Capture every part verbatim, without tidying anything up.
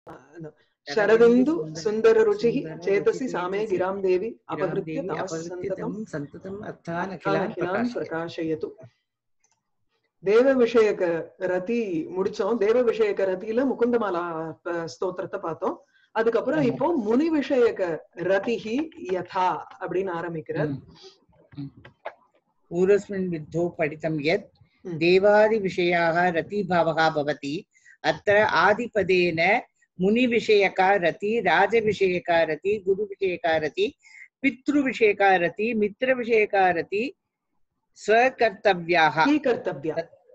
शरदिन्दु सुंदर रुचिः चेतसि सामे गिरां देवी अपहृत्य तमः सन्ततं सन्ततम् अर्थान् अखिलान् अखिलान् प्रकाशयतु. தேவ விஷயக ரதி முடிச்சோம். தேவ விஷயக ரதியில முகுந்தமாலா ஸ்தோத்திரத்தை பார்த்தோம். அதுக்கப்புறம் இப்போ முனி விஷயக ரதிஹி யதா அப்படின்னு ஆரம்பிக்கிறார். पूर्वस्मिन् विद्धो पठितं यत् देवादि विषयाः रतिभावः भवति. अत्र आदिपदेन मुनिविषयका रति, राजविषयका रति, गुरुविषयका रति, पितृविषयका रति, मित्रविषयका रति स्वकर्तव्याः स्वीकर्तव्या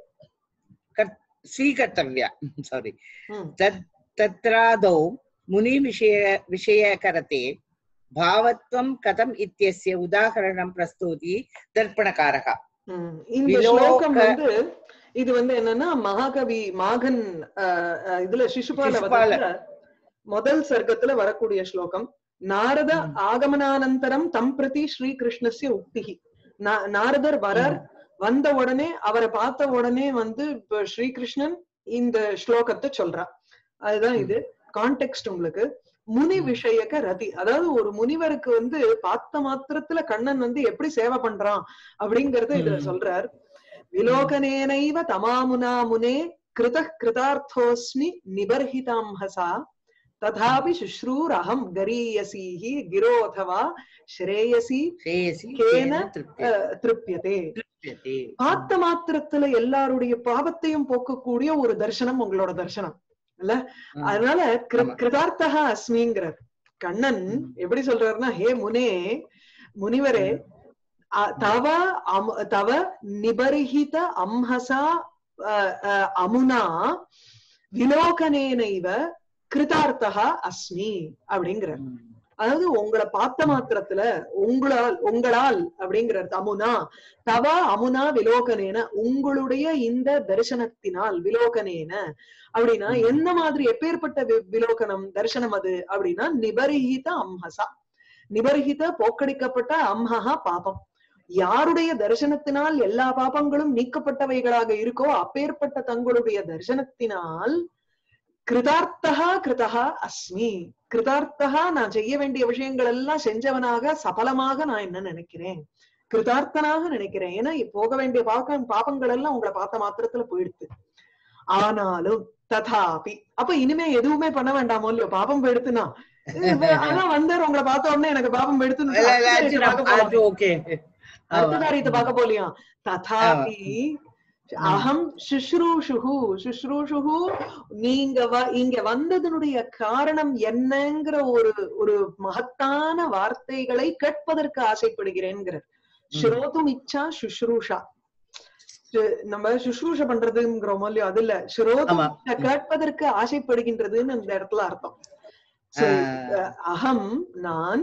स्वीकर्तव्या सॉरी तत् तत्रादौ मुनिविषय विषयकरते भावत्वं कथम् इत्यस्य उदाहरणं प्रस्तौति दर्पणकारः. இந்த ஸ்லோகம் வந்து இது வந்து என்னன்னா மகாகவி மாகன் இதுல சிசுபால முதல் சர்க்கத்துல வரக்கூடிய ஸ்லோகம். நாரத ஆகமனானந்தரம் தம் பிரதி ஸ்ரீ கிருஷ்ணஸ்ய உக்திஹி. நாரதர் வரர், வந்த உடனே அவரை பார்த்த உடனே வந்து ஸ்ரீகிருஷ்ணன் இந்த ஸ்லோகத்தை சொல்றார். அதுதான் இது கான்டெக்ஸ்ட். உங்களுக்கு முனி விஷயக்க ரதி, அதாவது ஒரு முனிவருக்கு வந்து பார்த்த மாத்திரத்துல கண்ணன் வந்து எப்படி சேவை பண்றான் அப்படிங்கறத இதுல சொல்றார். விலோகனேனைவ தமாமுனா முனே கிருத கிருதார்த்தோஸ்மி நிபர்ஹிதாம் ஹசா ததாபி சுஷ்ரூர் அகம் கரீயசீஹி கிரோதவா ஸ்ரேயசி கேன திருப்யதே. பார்த்த மாத்திரத்துல எல்லாருடைய பாவத்தையும் போக்கக்கூடிய ஒரு தர்சனம் உங்களோட தர்சனம் இல்ல. அதனால கிருதார்த்தகா அஸ்மிங்கிறார். கண்ணன் எப்படி சொல்றாருன்னா, ஹே முனே, முனிவரே, தவ தவ நிபரிஹித அம்ஹசா அமுனா விலோகனேனைவ கிருதார்த்தகா அஸ்மி அப்படிங்கிறார். அதாவது உங்களை பார்த்த மாத்திரத்துல உங்களால் உங்களால் அப்படிங்கிறார். அமுனா தவ அமுனா விலோகனேன, உங்களுடைய இந்த தரிசனத்தினால், விலோகனேன அப்படின்னா எந்த மாதிரி எப்பேற்பட்ட விலோகனம் தரிசனம் அது அப்படின்னா நிபரிஹித அம்ஹசா, நிபரிஹித போக்கடிக்கப்பட்ட அம்ஹா பாபம். யாருடைய தரிசனத்தினால் எல்லா பாபங்களும் நீக்கப்பட்டவைகளாக இருக்கோ அப்பேற்பட்ட தங்களுடைய தரிசனத்தினால் கிருதார்த்தகா கிருதா அஸ்மி, கிருதார்த்தகா நான் செய்ய வேண்டிய விஷயங்கள் எல்லாம் செஞ்சவனாக சபலமாக நான் என்ன நினைக்கிறேன், கிருதார்த்தனாக நினைக்கிறேன். ஏன்னா போக வேண்டிய பாக்க பாபங்கள் எல்லாம் உங்களை பார்த்த மாத்திரத்துல போயிடுது. ஆனாலும் ததாபி, அப்ப இனிமே எதுவுமே பண்ண வேண்டாமோ இல்லையோ, பாபம் போயிடுத்துனா ஆனா வந்தார் உங்களை பார்த்த உடனே எனக்கு பாபம் எடுத்துன்னு அடுத்த காரியத்தை பார்க்க போலியா. ததாபி அகம் சுஷ்ரூஷுஹு, சுஷ்ரூஷுஹு நீங்க இங்க வந்ததனுடைய காரணம் என்னங்கிற ஒரு ஒரு மகத்தான வார்த்தைகளை கேட்பதற்கு ஆசைப்படுகிறேன்கிறார். ஸ்ரோதும் இச்சா சுஷ்ரூஷா, நம்ம சுஷ்ரூஷ பண்றதுங்கிறோமோ இல்லையோ, அது இல்ல, ஸ்ரோதும் கேட்பதற்கு ஆசைப்படுகின்றதுன்னு அந்த இடத்துல அர்த்தம். அகம் நான்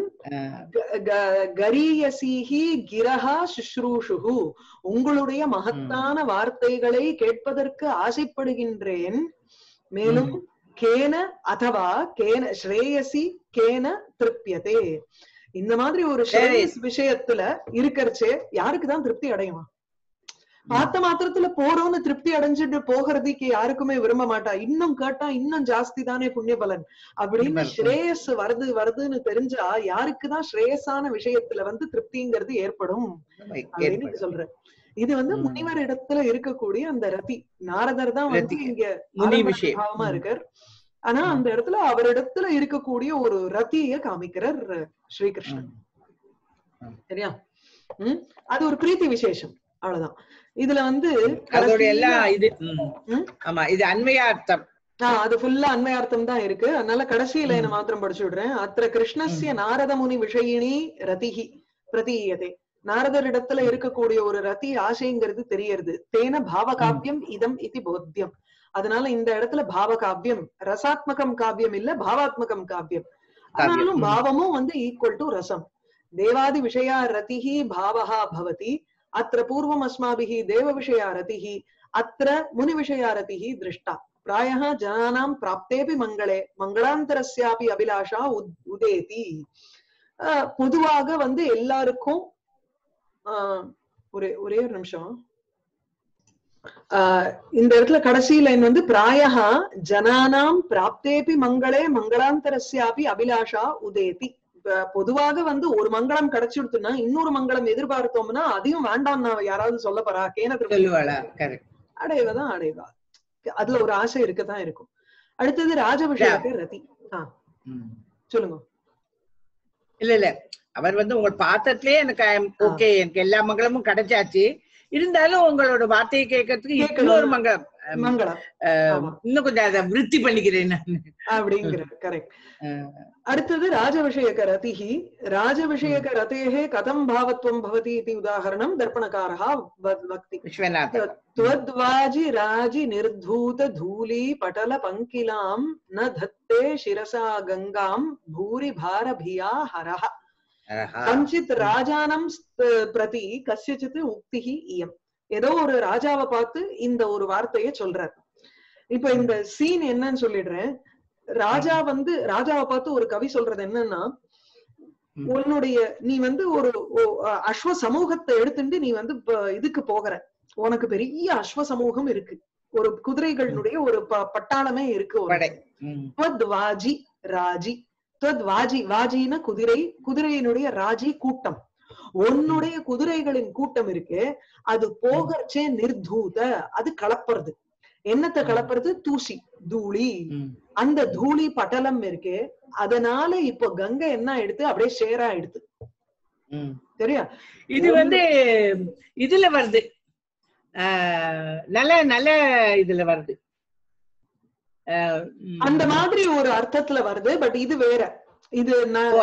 கரீயசீஹி கிரஹா சுஷ்ரூஷுஹு, உங்களுடைய மகத்தான வார்த்தைகளை கேட்பதற்கு ஆசைப்படுகின்றேன். மேலும் கேன அதவா கேன ஸ்ரேயசி கேன திருப்தியதே, இந்த மாதிரி ஒரு ஸ்ரேயஸ் விஷயத்துல இருக்கறச்சே யாருக்குதான் திருப்தி அடையுமா? பார்த்த மாத்திரத்துல போறோம்னு திருப்தி அடைஞ்சிட்டு போகிறதுக்கு யாருக்குமே விரும்ப மாட்டா. இன்னும் கேட்டா இன்னும் ஜாஸ்தி தானே புண்ணிய பலன் அப்படின்னு ஸ்ரேயஸ் வருது வருதுன்னு தெரிஞ்சா யாருக்குதான் ஸ்ரேயஸான விஷயத்துல வந்து திருப்திங்கிறது ஏற்படும் அப்படின்னு சொல்ற. இது வந்து முனிவர் இடத்துல இருக்கக்கூடிய அந்த ரதி. நாரதர் தான் வந்து இங்க பாவமா இருக்கார். ஆனா அந்த இடத்துல அவரிடத்துல இருக்கக்கூடிய ஒரு ரத்திய காமிக்கிறார் ஸ்ரீகிருஷ்ணன். சரியா? உம் அது ஒரு பிரீத்தி விசேஷம், அவ்வளவுதான். இதுல வந்து அன்வயார்த்தம், அது ஃபுல்லா அன்வயார்த்தம் தான் இருக்கு. அதனால கடைசியில என்ன மாத்திரம் படிச்சு விடுறேன். அத்த கிருஷ்ணஸ்ய நாரத முனி விஷயினி ரதிஹி பிரதீயதே, நாரதர் இடத்துல இருக்கக்கூடிய ஒரு ரதி ஆசைங்கிறது தெரியறது. தேன பாவகாவியம் இதம் இது போத்தியம். அதனால இந்த இடத்துல பாவகாவியம், ரசாத்மகம் காவியம் இல்ல, பாவாத்மகம் காவியம். ஆனாலும் பாவமும் வந்து ஈக்குவல் டு ரசம். தேவாதி விஷயா ரதிஹி பாவஹா பவதி. அத்திர பூர்வம் அஸ்மாபிஹி தேவ விஷயா ரதிஹி அத்திர முனி விஷயா ரதிஹி திருஷ்டா. பிராயः ஜனானாம் பிராப்தேபி மங்களே மங்களாந்தரஸ்யாபி அபிலாஷா உதேதி. பொதுவாக வந்து எல்லாருக்கும் ஆஹ் ஒரே ஒரே ஒரு நிமிஷம். ஆஹ் இந்த இடத்துல கடைசி லைன் வந்து பிராயஹா ஜனானாம் பிராப்தேபி மங்களே மங்களாந்தரஸ்யாபி அபிலாஷா உதேதி. பொதுவாக வந்து ஒரு மங்களம் கிடைச்சுடுத்துன்னா இன்னொரு மங்களம் எதிர்பார்த்தோம்னா அதையும் வேண்டாம் நான் யாராவது சொல்ல போறா கேனத்திற்கு அடைவதான் அடைவா. அதுல ஒரு ஆசை இருக்கத்தான் இருக்கும். அடுத்தது ராஜபிஷேக ரதி. ஆஹ் சொல்லுங்க. இல்ல இல்ல அவர் வந்து உங்க பாத்திரத்திலே எனக்கு ஓகே எனக்கு எல்லா மங்களமும் கிடைச்சாச்சு, இருந்தாலும் உங்களோட வார்த்தையை கேட்கறதுக்கு இன்னொரு மங்களம் மங்களம் இன்னும் கொஞ்சம் அதை விருத்தி பண்ணிக்கிறேன் அப்படிங்கிற. கரெக்ட். அடுத்தது ராஜவிஷயக ரதிஹி. ராஜவிஷயக ரதேஹே கதம் பாவத்வம் பவதி இதி உதாஹரணம் தர்ப்பணகாரஹ வக்தி. த்வத்வாஜி ராஜி நிர்தூத தூலி படல பங்கிலாம் ந தத்தே சிரசா கங்காம் பூரி பாரபியா ஹரஹ கஞ்சித் ராஜானம் பிரதி கஸ்யசித் உக்திஹி இயம். ஏதோ ஒரு ராஜாவை பார்த்து இந்த ஒரு வார்த்தையை சொல்றார். இப்ப இந்த சீன் என்னன்னு சொல்லிடுறேன். ராஜா வந்து ராஜாவை பார்த்து ஒரு கவி சொல்றது என்னன்னா, உன்னுடைய நீ வந்து ஒரு அஸ்வ சமூகத்தை எடுத்துட்டு நீ வந்து இதுக்கு போகிற, உனக்கு பெரிய அஸ்வ சமூகம் இருக்கு, ஒரு குதிரைகளுடைய ஒரு பட்டாளமே இருக்கு. வாஜி ராஜி வாஜி வாஜின குதிரை, குதிரையினுடைய ராஜி கூட்டம், உன்னுடைய குதிரைகளின் கூட்டம் இருக்கு. அது போகச்சே நிர்தூத, அது கலப்புறது. என்னத்தை கலப்புறது? தூசி தூளி. அந்த தூளி பட்டலம் இருக்கு. அதனால இப்போ கங்கை என்ன எடுத்து அப்படியே ஷேரா எடுத்து சரியா. இது வந்து இதுல வருது, நல்ல நல்ல இதுல வருது, அந்த மாதிரி ஒரு அர்த்தத்துல வருது. பட் இது வேற, இது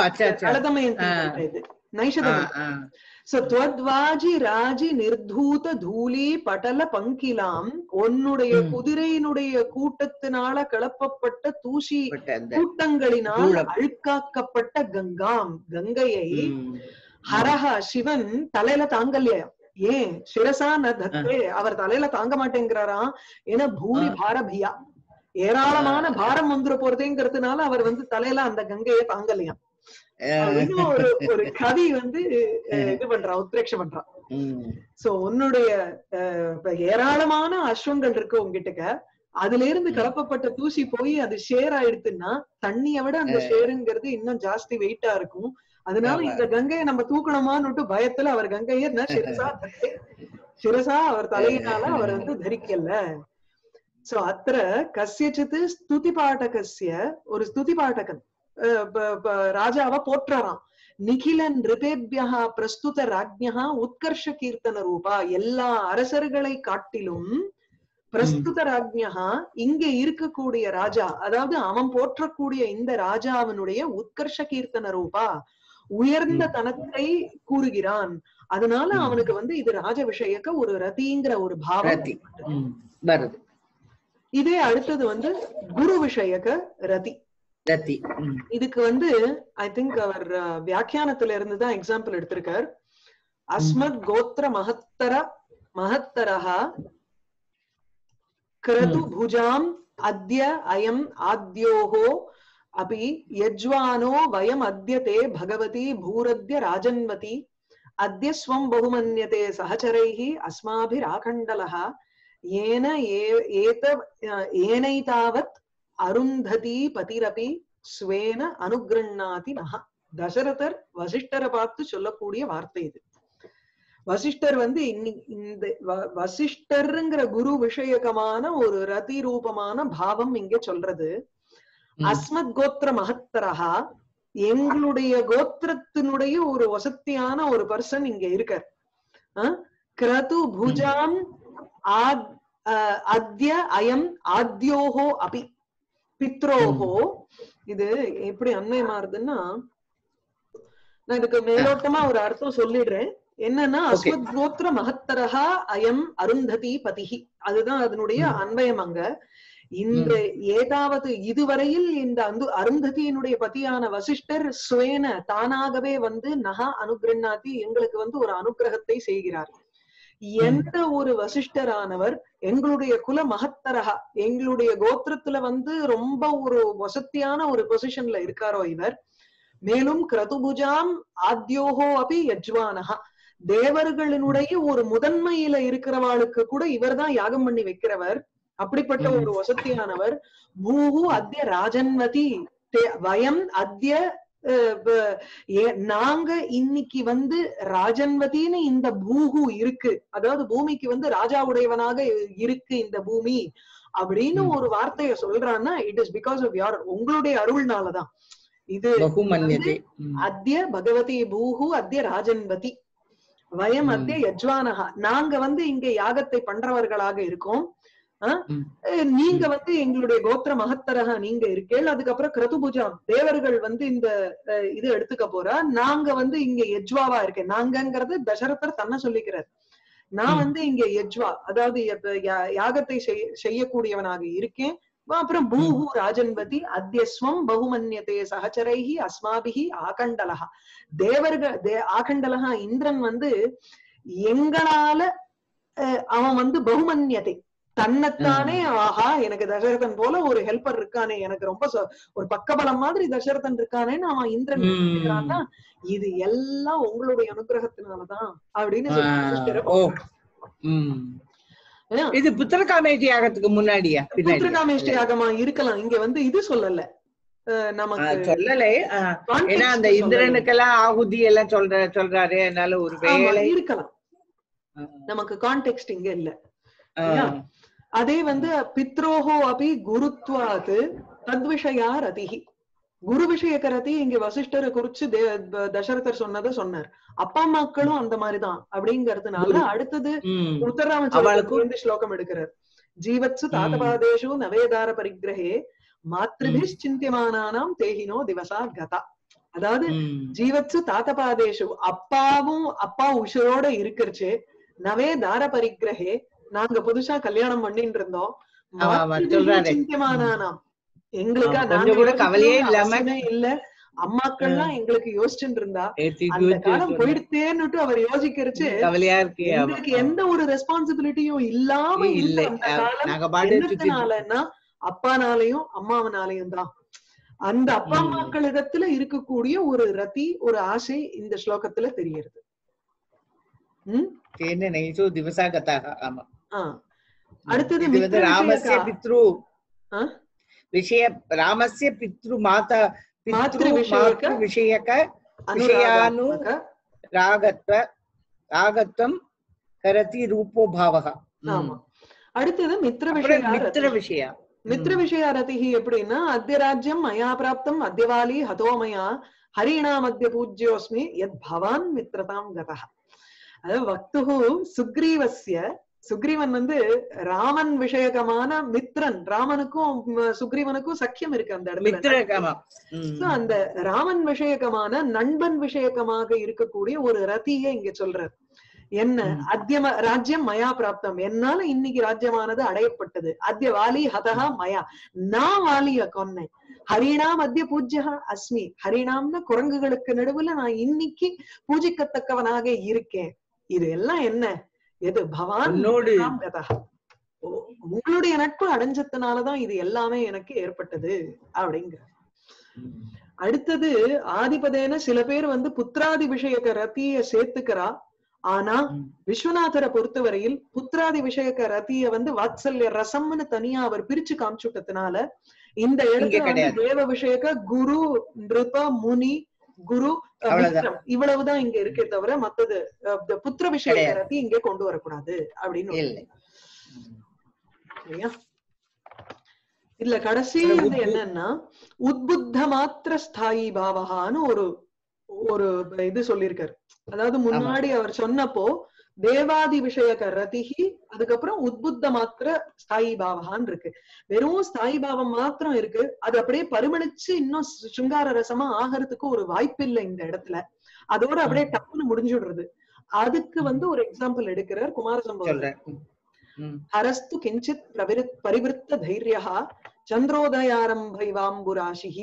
இது நைஷதம். So त्वद्वाजि ராஜி நிர்தூத தூலி படல பங்கிலாம், உன்னுடைய குதிரையினுடைய கூட்டத்தினால கிளப்பப்பட்ட தூசி கூட்டங்களினால் அழுக்காக்கப்பட்ட கங்காம், கங்கையை ஹரஹ சிவன் தலையில தாங்கலையா? ஏன் சிரசா ந தத்தே, அவர் தலையில தாங்க மாட்டேங்கிறாராம். ஏன்னா பூரி பாரபியா, ஏராளமான பாரம் வந்துட போறதேங்கிறதுனால அவர் வந்து தலையில அந்த கங்கையை தாங்கலையாம். ஒரு ஒரு கவி வந்து இது பண்றான், உத்ரேட்சம் பண்றான். சோ உன்னுடைய ஏராளமான அஸ்வங்கள் இருக்கு உங்ககிட்ட, அதுல இருந்து கலப்பப்பட்ட தூசி போய் அது ஷேர் ஆயிடுத்துன்னா தண்ணியை விட அந்த ஷேருங்கிறது இன்னும் ஜாஸ்தி வெயிட்டா இருக்கும். அதனால இந்த கங்கையை நம்ம தூக்கணுமான்னு பயத்துல அவர் கங்கையை சிரசா சிரசா அவர் தலையினால அவர் வந்து தரிக்கல. சோ அத்திர கஸ்யசித் ஸ்துதி பாட்டகஸ்ய, ஒரு ஸ்துதி பாட்டகன் ராஜாவை போற்றாராம். நிகிலன் ரிபேபியா பிரஸ்துத ராஜ்யா உத்கர்ஷ கீர்த்தன ரூபா, எல்லா அரசர்களை காட்டிலும் பிரஸ்துத ராஜ்யா இங்க இருக்கக்கூடிய ராஜா, அதாவது அவன் போற்றக்கூடிய இந்த ராஜாவினுடைய உத்கர்ஷ கீர்த்தன ரூபா, உயர்ந்த தனத்தை கூறுகிறான். அதனால அவனுக்கு வந்து இது ராஜ விஷயக்க ஒரு ரதிங்கிற ஒரு பாவம் வருது. இதே அடுத்தது வந்து குரு விஷயக்க ரதி. இதுக்கு வந்து ஐ திங்க் அவர் வியாக்கியானத்துல இருந்துதான் எக்ஸாம்பிள் எடுத்திருக்கார். அஸ்மத் கோத்திர மகத்தர மகத்தரஹா கிரது புஜாம் அத்ய அயம் ஆத்யோஹோ அபி யஜ்வானோ வயம் அத்யதே பகவதி பூரத்ய ராஜன்வதி அத்ய ஸ்வம் பகுமன்யதே சஹச்சரைஹி அஸ்மாபிராகண்டலஹ ஏன ஏத ஏனைதாவத் அருந்ததி பதிரபி ஸ்வேன அனுகிரண்ணாதி நஹ. தசரதர் வசிஷ்டரை பார்த்து சொல்லக்கூடிய வார்த்தை இது. வசிஷ்டர் வந்து இந்த வசிஷ்டர்ங்கிற குரு விஷயகமான ஒரு ரதி ரூபமான பாவம் இங்க சொல்றது. அஸ்மத் கோத்திர மகத்தரஹா, எங்களுடைய கோத்திரத்தினுடைய ஒரு வசத்தியான ஒரு பர்சன் இங்க இருக்கார். கிரது புஜாம் அத்ய அயம் ஆத்யோஹோ அபி பித்ரோஹோ. இது எப்படி அன்மை மாறுதுன்னா, நான் இதுக்கு மேலோட்டமா ஒரு அர்த்தம் சொல்லிடுறேன். என்னன்னா அஸ்மத் கோத்திர மகத்தரஹா அயம் அருந்ததி பதிஹி, அதுதான் அதனுடைய அன்வயம். அங்க இந்த ஏதாவது இதுவரையில் இந்த அந்து அருந்ததியினுடைய பதியான வசிஷ்டர் ஸ்வேன தானாகவே வந்து நகா அனுகிரண்ணாதி, எங்களுக்கு வந்து ஒரு அனுகிரகத்தை செய்கிறார். எந்த ஒரு வசிஷ்டரானவர் எங்களுடைய குல மகத்தரகா, எங்களுடைய கோத்திரத்துல வந்து ரொம்ப ஒரு வசத்தியான ஒரு பொசிஷன்ல இருக்காரோ இவர். மேலும் கிரதுபுஜாம் ஆத்யோஹோ அபி யஜ்வானஹா, தேவர்களினுடைய ஒரு முதன்மையில இருக்கிறவாளுக்கு கூட இவர்தான் யாகம் பண்ணி வைக்கிறவர். அப்படிப்பட்ட ஒரு வசதியானவர். பூஹு அத்ய ராஜன்வதி வயம் அத்ய நாங்க இன்னைக்கு வந்து ராஜன்வதின்னு இந்த பூஹு இருக்கு, அதாவது பூமிக்கு வந்து ராஜாவுடையவனாக இருக்கு இந்த பூமி அப்படின்னு ஒரு வார்த்தைய சொல்றான்னா இட் இஸ் பிகாஸ் ஆஃப் யார், உங்களுடைய அருள்னாலதான். இது அத்ய பகவதி பூஹு அத்ய ராஜன்வதி வயம் அத்ய யஜ்வானஹா, நாங்க வந்து இங்க யாகத்தை பண்றவர்களாக இருக்கோம், நீங்க வந்து எங்களுடைய கோத்திர மகத்தரகா நீங்க இருக்கேள். அதுக்கப்புறம் கிரதுபூஜா தேவர்கள் வந்து இந்த இது எடுத்துக்க போறா, நாங்க வந்து இங்க யஜ்வாவா இருக்கேன். நாங்கங்கிறது தசரதர் தன்னை சொல்லிக்கிறார். நான் வந்து இங்க யஜ்வா, அதாவது யாகத்தை செய்யக்கூடியவனாக இருக்கேன். அப்புறம் பூஹு ராஜன்வதி அத்யஸ்வம் பகுமன்யதே சகச்சரைஹி அஸ்மாபிஹி ஆகண்டலஹா, தேவர்கள் ஆகண்டலஹா இந்திரன் வந்து எங்களால அவன் வந்து பகுமன்யத்தை தன்னைத்தானே, ஆஹா எனக்கு தசரதன் போல ஒரு ஹெல்ப்பர் இருக்கானே, எனக்கு ரொம்ப ஒரு பக்கபலம் மாதிரி தசரதன் இருக்கானேன்னு அவன் இந்திரன் நினைக்கிறான்னா இது எல்லாம் உங்களுடைய அனுகிரகத்தினாலதான் அப்படின்னு இது புத்திரகாமேஷ்டி யாகத்துக்கு முன்னாடியா? புத்திரகாமேஷ்டி யாகமா இருக்கலாம். இங்க வந்து இது சொல்லல, நமக்கு சொல்லல. ஏன்னா அந்த இந்திரனுக்கெல்லாம் ஆகுதி எல்லாம் சொல்ற சொல்றாரு, அதனால ஒரு வேலை இருக்கலாம். நமக்கு கான்டெக்ஸ்ட் இங்க இல்ல. அதே வந்து பித்ரோஹோ அபி குருத்வாது தத்விஷயா ரதிஹி, குரு விஷயக்க ரதி இங்க வசிஷ்டரை குறிச்சு தசரதர் சொன்னதை சொன்னார். அப்பா அம்மாக்களும் அந்த மாதிரிதான் அப்படிங்கறதுனால அடுத்தது உத்தரராமச்சந்திரன் ஸ்லோகம் எடுக்கிறார். ஜீவத்சு தாத்தபாதேஷு நவேதார பரிகிரஹே மாத்ருபிஷ்சிந்தியமானானாம் தேஹினோ திவசா கதா, அதாவது ஜீவத்சு தாத்தபாதேஷு அப்பாவும் அப்பா உஷரோட இருக்கிறச்சு, நவே தார பரிகிரஹே நாங்க புதுசா கல்யாணம் பண்ணிட்டு இருந்தோம், சிந்தியமானானாம் எங்களுக்கு கவலையே இல்லாம இல்ல, அம்மாக்கள்லாம் எங்களுக்கு யோசிச்சுட்டு இருந்தா அந்த காலம் போயிடுத்தேன்னுட்டு அவர் யோசிக்கிறச்சு எங்களுக்கு எந்த ஒரு ரெஸ்பான்சிபிலிட்டியும் இல்லாம இல்ல. என்னத்தினாலன்னா அப்பானாலையும் அம்மாவனாலையும் தான். அந்த அப்பா அம்மாக்களிடத்துல இருக்கக்கூடிய ஒரு ரதி, ஒரு ஆசை இந்த ஸ்லோகத்துல தெரியுது. அடுத்தது ராமஸ்ய பித்ரு விஷய ராமஸ்ய பித்ரு மாதா பித்ரு விஷயக விஷயானு ராகத்வ ராகத்வம் கரதி ரூபோ பாவக. அடுத்தது மித்ர விஷய மித்ர விஷய மித்ர விஷய ரதிஹி எப்படின்னா அத்ய ராஜ்யம் மயா பிராப்தம் அத்யவாலி ஹதோமயா ஹரிணா மத்திய பூஜ்யோஸ்மி யத் பவான் மித்ரதாம் கதஹ. அதாவது வக்துஹு சுக்ரீவஸ்ய, சுக்ரீவன் வந்து ராமன் விஷயகமான மித்ரன், ராமனுக்கும் சுக்ரீவனுக்கும் சக்கியம் இருக்கு அந்த இடத்துல. அந்த ராமன் விஷயகமான நண்பன் விஷயகமாக இருக்கக்கூடிய ஒரு ரதியை இங்க சொல்றார். என்ன அத்தியம ராஜ்யம் மயா பிராப்தம், என்னால இன்னைக்கு ராஜ்யமானது அடையப்பட்டது. அத்ய வாலி ஹதஹா மயா, நான் வாலிய கொன்னேன். ஹரிணா மத்திய பூஜ்யா அஸ்மி, ஹரிணாம்னு குரங்குகளுக்கு நடுவுல நான் இன்னைக்கு பூஜிக்கத்தக்கவனாக இருக்கேன். இது எல்லாம் என்ன, எது பவான் உங்களுடைய நட்பு அடைஞ்சதுனாலதான் இது எல்லாமே எனக்கு ஏற்பட்டது அப்படிங்கிற. அடுத்தது ஆதிபதேன சில பேர் வந்து புத்திராதி விஷயக்க ரத்திய சேர்த்துக்கிறா. ஆனா விஸ்வநாதரை பொறுத்தவரையில் புத்திராதி விஷயக்க ரத்திய வந்து வாத்சல்ய ரசம்னு தனியா அவர் பிரிச்சு காமிச்சுட்டதுனால இந்த இடத்துல தேவ விஷயக்க குரு நிருப முனி குரு இவ்வளவுதான் இங்க இருக்கே தவிர மத்தது புத்திர விஷய ரத்தி இங்க கொண்டு வரக்கூடாது அப்படின்னு இல்ல. கடைசி வந்து என்னன்னா உத்புத்த மாத்திர ஸ்தாயி பாவகான்னு ஒரு ஒரு இது சொல்லியிருக்காரு. அதாவது முன்னாடி அவர் சொன்னப்போ தேவாதி விஷயக்க ரதிஹி, அதுக்கப்புறம் உத்புத்த மாத்திர ஸ்தாயி பாவகான்னு இருக்கு. வெறும் ஸ்தாயி பாவம் மாத்திரம் இருக்கு, அது அப்படியே பரிமளிச்சு இன்னும் சிருங்கார ரசமா ஆகிறதுக்கு ஒரு வாய்ப்பு இல்லை இந்த இடத்துல. அதோட அப்படியே டப்புன்னு முடிஞ்சுடுறது. அதுக்கு வந்து ஒரு எக்ஸாம்பிள் எடுக்கிறார் குமாரசம்பவம். ஹரஸ்து கிஞ்சித் பரிவிருத்த தைரியஹா சந்திரோதயாரம்பைவாம்புராசிஹி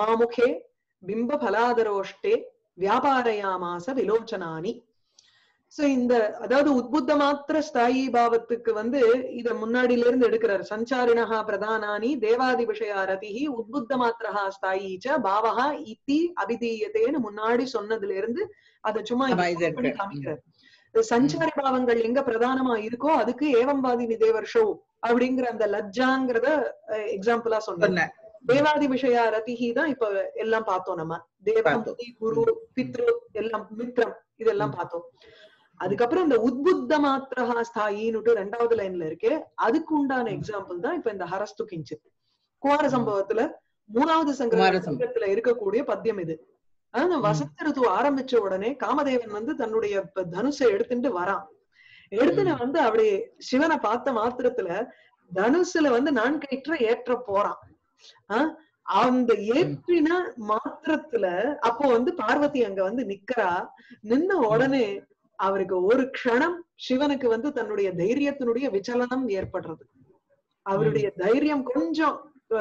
உமாமுகே பிம்ப பலாதரோஷ்டே வியாபாரயாமாச விலோச்சனானி. சோ இந்த அதாவது உத்புத்த மாத்திர ஸ்தாயி பாவத்துக்கு வந்து இத முன்னாடியில இருந்து எடுக்கிறார். சஞ்சாரிணஹா பிரதானானி தேவாதி விஷயா ரதிஹி உத்புத்த மாத்திரஹா ஸ்தாயி ச பாவஹா இத்தி அபிதீயதேன்னு முன்னாடி சொன்னதுல இருந்து அதை சும்மா பண்ணி காமிக்கிறார். சஞ்சாரி பாவங்கள் எங்க பிரதானமா இருக்கோ அதுக்கு ஏவம்பாதி நிதேவர்ஷோ அப்படிங்கிற அந்த லஜ்ஜாங்கிறத எக்ஸாம்பிளா சொன்ன தேவாதி விஷயா ரதிஹி தான் இப்ப எல்லாம் பார்த்தோம். நம்ம தேவாதி குரு பித்ரு எல்லாம் மித்ரம் இதெல்லாம் பார்த்தோம். அதுக்கப்புறம் இந்த உத்புத்த மாத்திரஹா ஸ்தாயின்னு ரெண்டாவது லைன்ல இருக்கு. அதுக்கு உண்டான எக்ஸாம்பிள் தான் இப்ப இந்த ஹரஸ்து கிஞ்சித் குமார சம்பவத்துல மூணாவது சங்கரத்துல இருக்கக்கூடிய பத்தியம் இது. ஆனா வசந்த ருத்து ஆரம்பிச்ச உடனே காமதேவன் வந்து தன்னுடைய தனுஷை எடுத்துட்டு வரான். எடுத்துன்னு வந்து அப்படியே சிவனை பார்த்த மாத்திரத்துல தனுசுல வந்து நான் கயிற்ற ஏற்ற போறான். ஆஹ் அந்த ஏற்றின மாத்திரத்துல அப்போ வந்து பார்வதி அங்க வந்து நிக்கிறா. நின்ன உடனே அவருக்கு ஒரு க்ஷணம் சிவனுக்கு வந்து தன்னுடைய தைரியத்தினுடைய விசலனம் ஏற்படுறது. அவருடைய தைரியம் கொஞ்சம்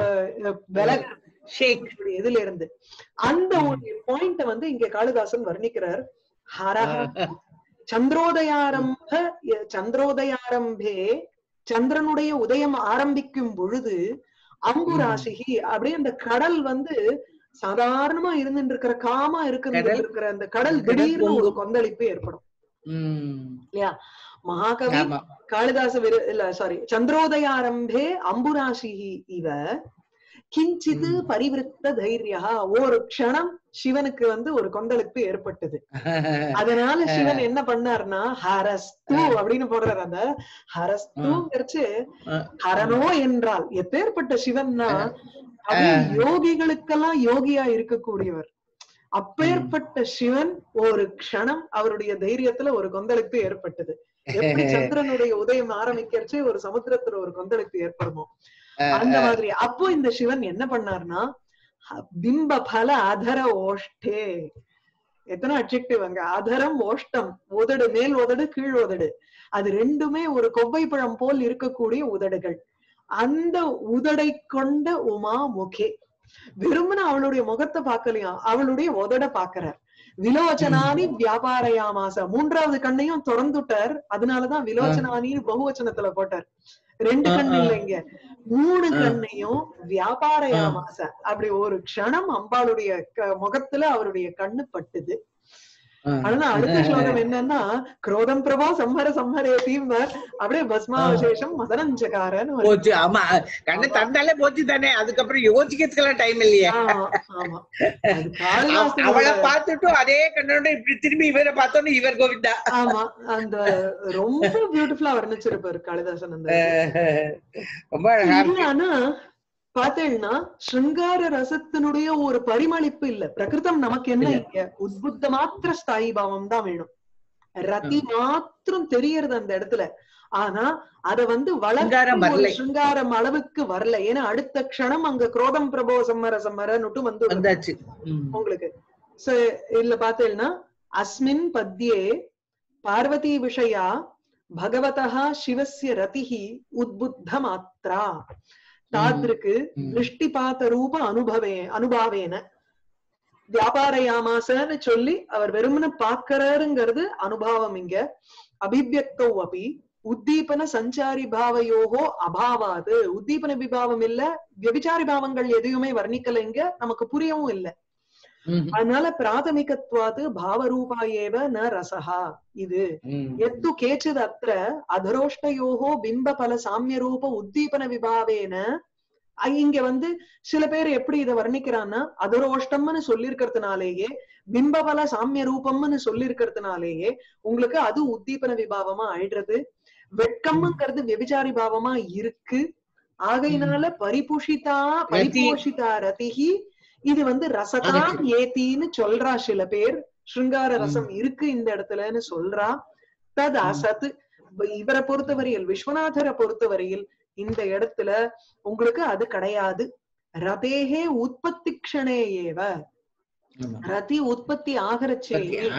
விலக இதுல இருந்து அந்த ஒரு பாயிண்ட வந்து இங்க காளிதாசன் வர்ணிக்கிறார். ஹரஹ சந்திரோதயாரம்ப சந்திரோதயாரம்பே சந்திரனுடைய உதயம் ஆரம்பிக்கும் பொழுது அம்புராசிகி அப்படியே அந்த கடல் வந்து சாதாரணமா இருந்துட்டு இருக்கிற காமா இருக்கிற இருக்கிற அந்த கடல் திடீர்னு ஒரு கொந்தளிப்பு ஏற்படும் இல்லையா. மகாகவி காளிதாச விரு இல்ல சாரி சந்திரோதயாரம்பே அம்புராசிகி இவ கிஞ்சிது பரிவிருத்த தைரியா. ஒரு க்ஷணம் சிவனுக்கு வந்து ஒரு கொந்தளிப்பு ஏற்பட்டது. அதனால சிவன் என்ன பண்ணாருன்னா ஹரஸ்து அப்படின்னு போடுறாரு. அந்த ஹரஸ்துங்கிறச்சு ஹரனோ என்றால் எப்பேற்பட்ட சிவன்னா யோகிகளுக்கெல்லாம் யோகியா இருக்கக்கூடியவர். அப்பேற்பட்ட சிவன் ஒரு க்ஷணம் அவருடைய தைரியத்துல ஒரு கொந்தளிப்பு ஏற்பட்டது. எப்படி சந்திரனுடைய உதயம் ஆரம்பிக்கிறச்சு ஒரு சமுத்திரத்துல ஒரு கொந்தளிப்பு ஏற்படுமோ அந்த மாதிரி. அப்போ இந்த சிவன் என்ன பண்ணார்னா பிம்ப பல அதர ஓஷ்டே. எத்தனை அட்ஜெக்டிவ் அங்க. அதரம் ஓஷ்டம், உதடு மேல் உதடு கீழ் உதடு, அது ரெண்டுமே ஒரு கொவ்வை பழம் போல் இருக்கக்கூடிய உதடுகள். அந்த உதடை கொண்ட உமா முகே. விரும்பின அவளுடைய முகத்தை பார்க்கலையா, அவளுடைய உதட பாக்குறார். விலோச்சனானி வியாபாரயாமாச. மூன்றாவது கண்ணையும் திறந்துட்டார். அதனாலதான் விலோச்சனானின்னு பகுவச்சனத்துல போட்டார். ரெண்டு கண்ணு இல்லைங்க, மூணு கண்ணையும் வியாபாரயாமாச. அப்படி ஒரு க்ஷணம் அம்பாளுடைய முகத்துல அவருடைய கண்ணு பட்டுது. ஆனா அடுத்த ஸ்லோகம் என்னன்னா குரோதம் பிரபா சம்மர சம்மரே தீமர் அப்படியே பஸ்மாவசேஷம் மதனஞ்சகாரன்னு போச்சு. ஆமா கண்ணு தந்தாலே போச்சு தானே. அதுக்கப்புறம் யோசிக்கிறதுக்கெல்லாம் டைம் இல்லையா. அவளை பார்த்துட்டும் அதே கண்ணோட இப்படி திரும்பி இவரை பார்த்தோன்னு இவர் கோவிந்தா. ஆமா அந்த ரொம்ப பியூட்டிஃபுல்லா வர்ணிச்சிருப்பாரு காளிதாசன். அந்த ரொம்ப அழகா. ஆனா பாத்தேன்னா ஸ்ருங்கார ரசத்தினுடைய ஒரு பரிமளிப்பு இல்ல. பிரகிருதம் நமக்கு என்ன இங்க உத்புத்த மாத்திர ஸ்தாயி பாவம் தான் வேணும். ரதி மாத்திரம் தெரியறது அந்த இடத்துல. ஆனா அத வந்து வளர்க்க ஸ்ருங்காரம் அளவுக்கு வரல. ஏன்னா அடுத்த க்ஷணம் அங்க குரோதம் பிரபோ சம்மர சம்மரன்னுட்டு வந்து வந்தாச்சு உங்களுக்கு. இல்ல பாத்தேன்னா அஸ்மின் பத்யே பார்வதி விஷயா பகவதா சிவஸ்ய ரதிஹி உத்புத்த மாத்ரா தாத்ருக்கு திருஷ்டிபாத ரூப அனுபவே அனுபாவேன வியாபாரயாமாசன்னு சொல்லி அவர் வெறுமன பாக்கறாருங்கிறது அனுபவம். இங்க அபிவ்யக்தோ அபி உத்தீபன சஞ்சாரி பாவயோகோ அபாவாது. உத்தீபன விபாவம் இல்ல, வியபிச்சாரி பாவங்கள் எதையுமே வர்ணிக்கல இங்க, நமக்கு புரியவும் இல்லை. அதனால பிராதமிகத்வாது பாவரூபா ஏவ ந ரசஹா. இது எத்து கேச்சித் அத்திர அதரோஷ்டயோகோ பிம்ப பல சாமிய ரூப உத்தீபன விபாவேன. இங்க வந்து சில பேர் எப்படி இதை வர்ணிக்கிறான்னா அதரோஷ்டம்னு சொல்லிருக்கிறதுனாலேயே பிம்பபல சாமிய ரூபம்னு சொல்லிருக்கிறதுனாலேயே உங்களுக்கு அது உத்தீபன விபாவமா ஆயிடுறது. வெட்கம்ங்கிறது வெபிச்சாரி பாவமா இருக்கு. ஆகையினால பரிபூஷிதா பரிபோஷிதா ரதிஹி இது வந்து ரசதான் ஏத்தின்னு சொல்றா சில பேர். ஸ்ருங்கார ரசம் இருக்கு இந்த இடத்துலன்னு சொல்றா. தத் அசத். இவரை பொறுத்தவரையில் விஸ்வநாதரை பொறுத்தவரையில் இந்த இடத்துல உங்களுக்கு அது கிடையாது. ரதேகே உற்பத்தி க்ஷணே ஏவ. ரதி உற்பத்தி ஆகரச்சே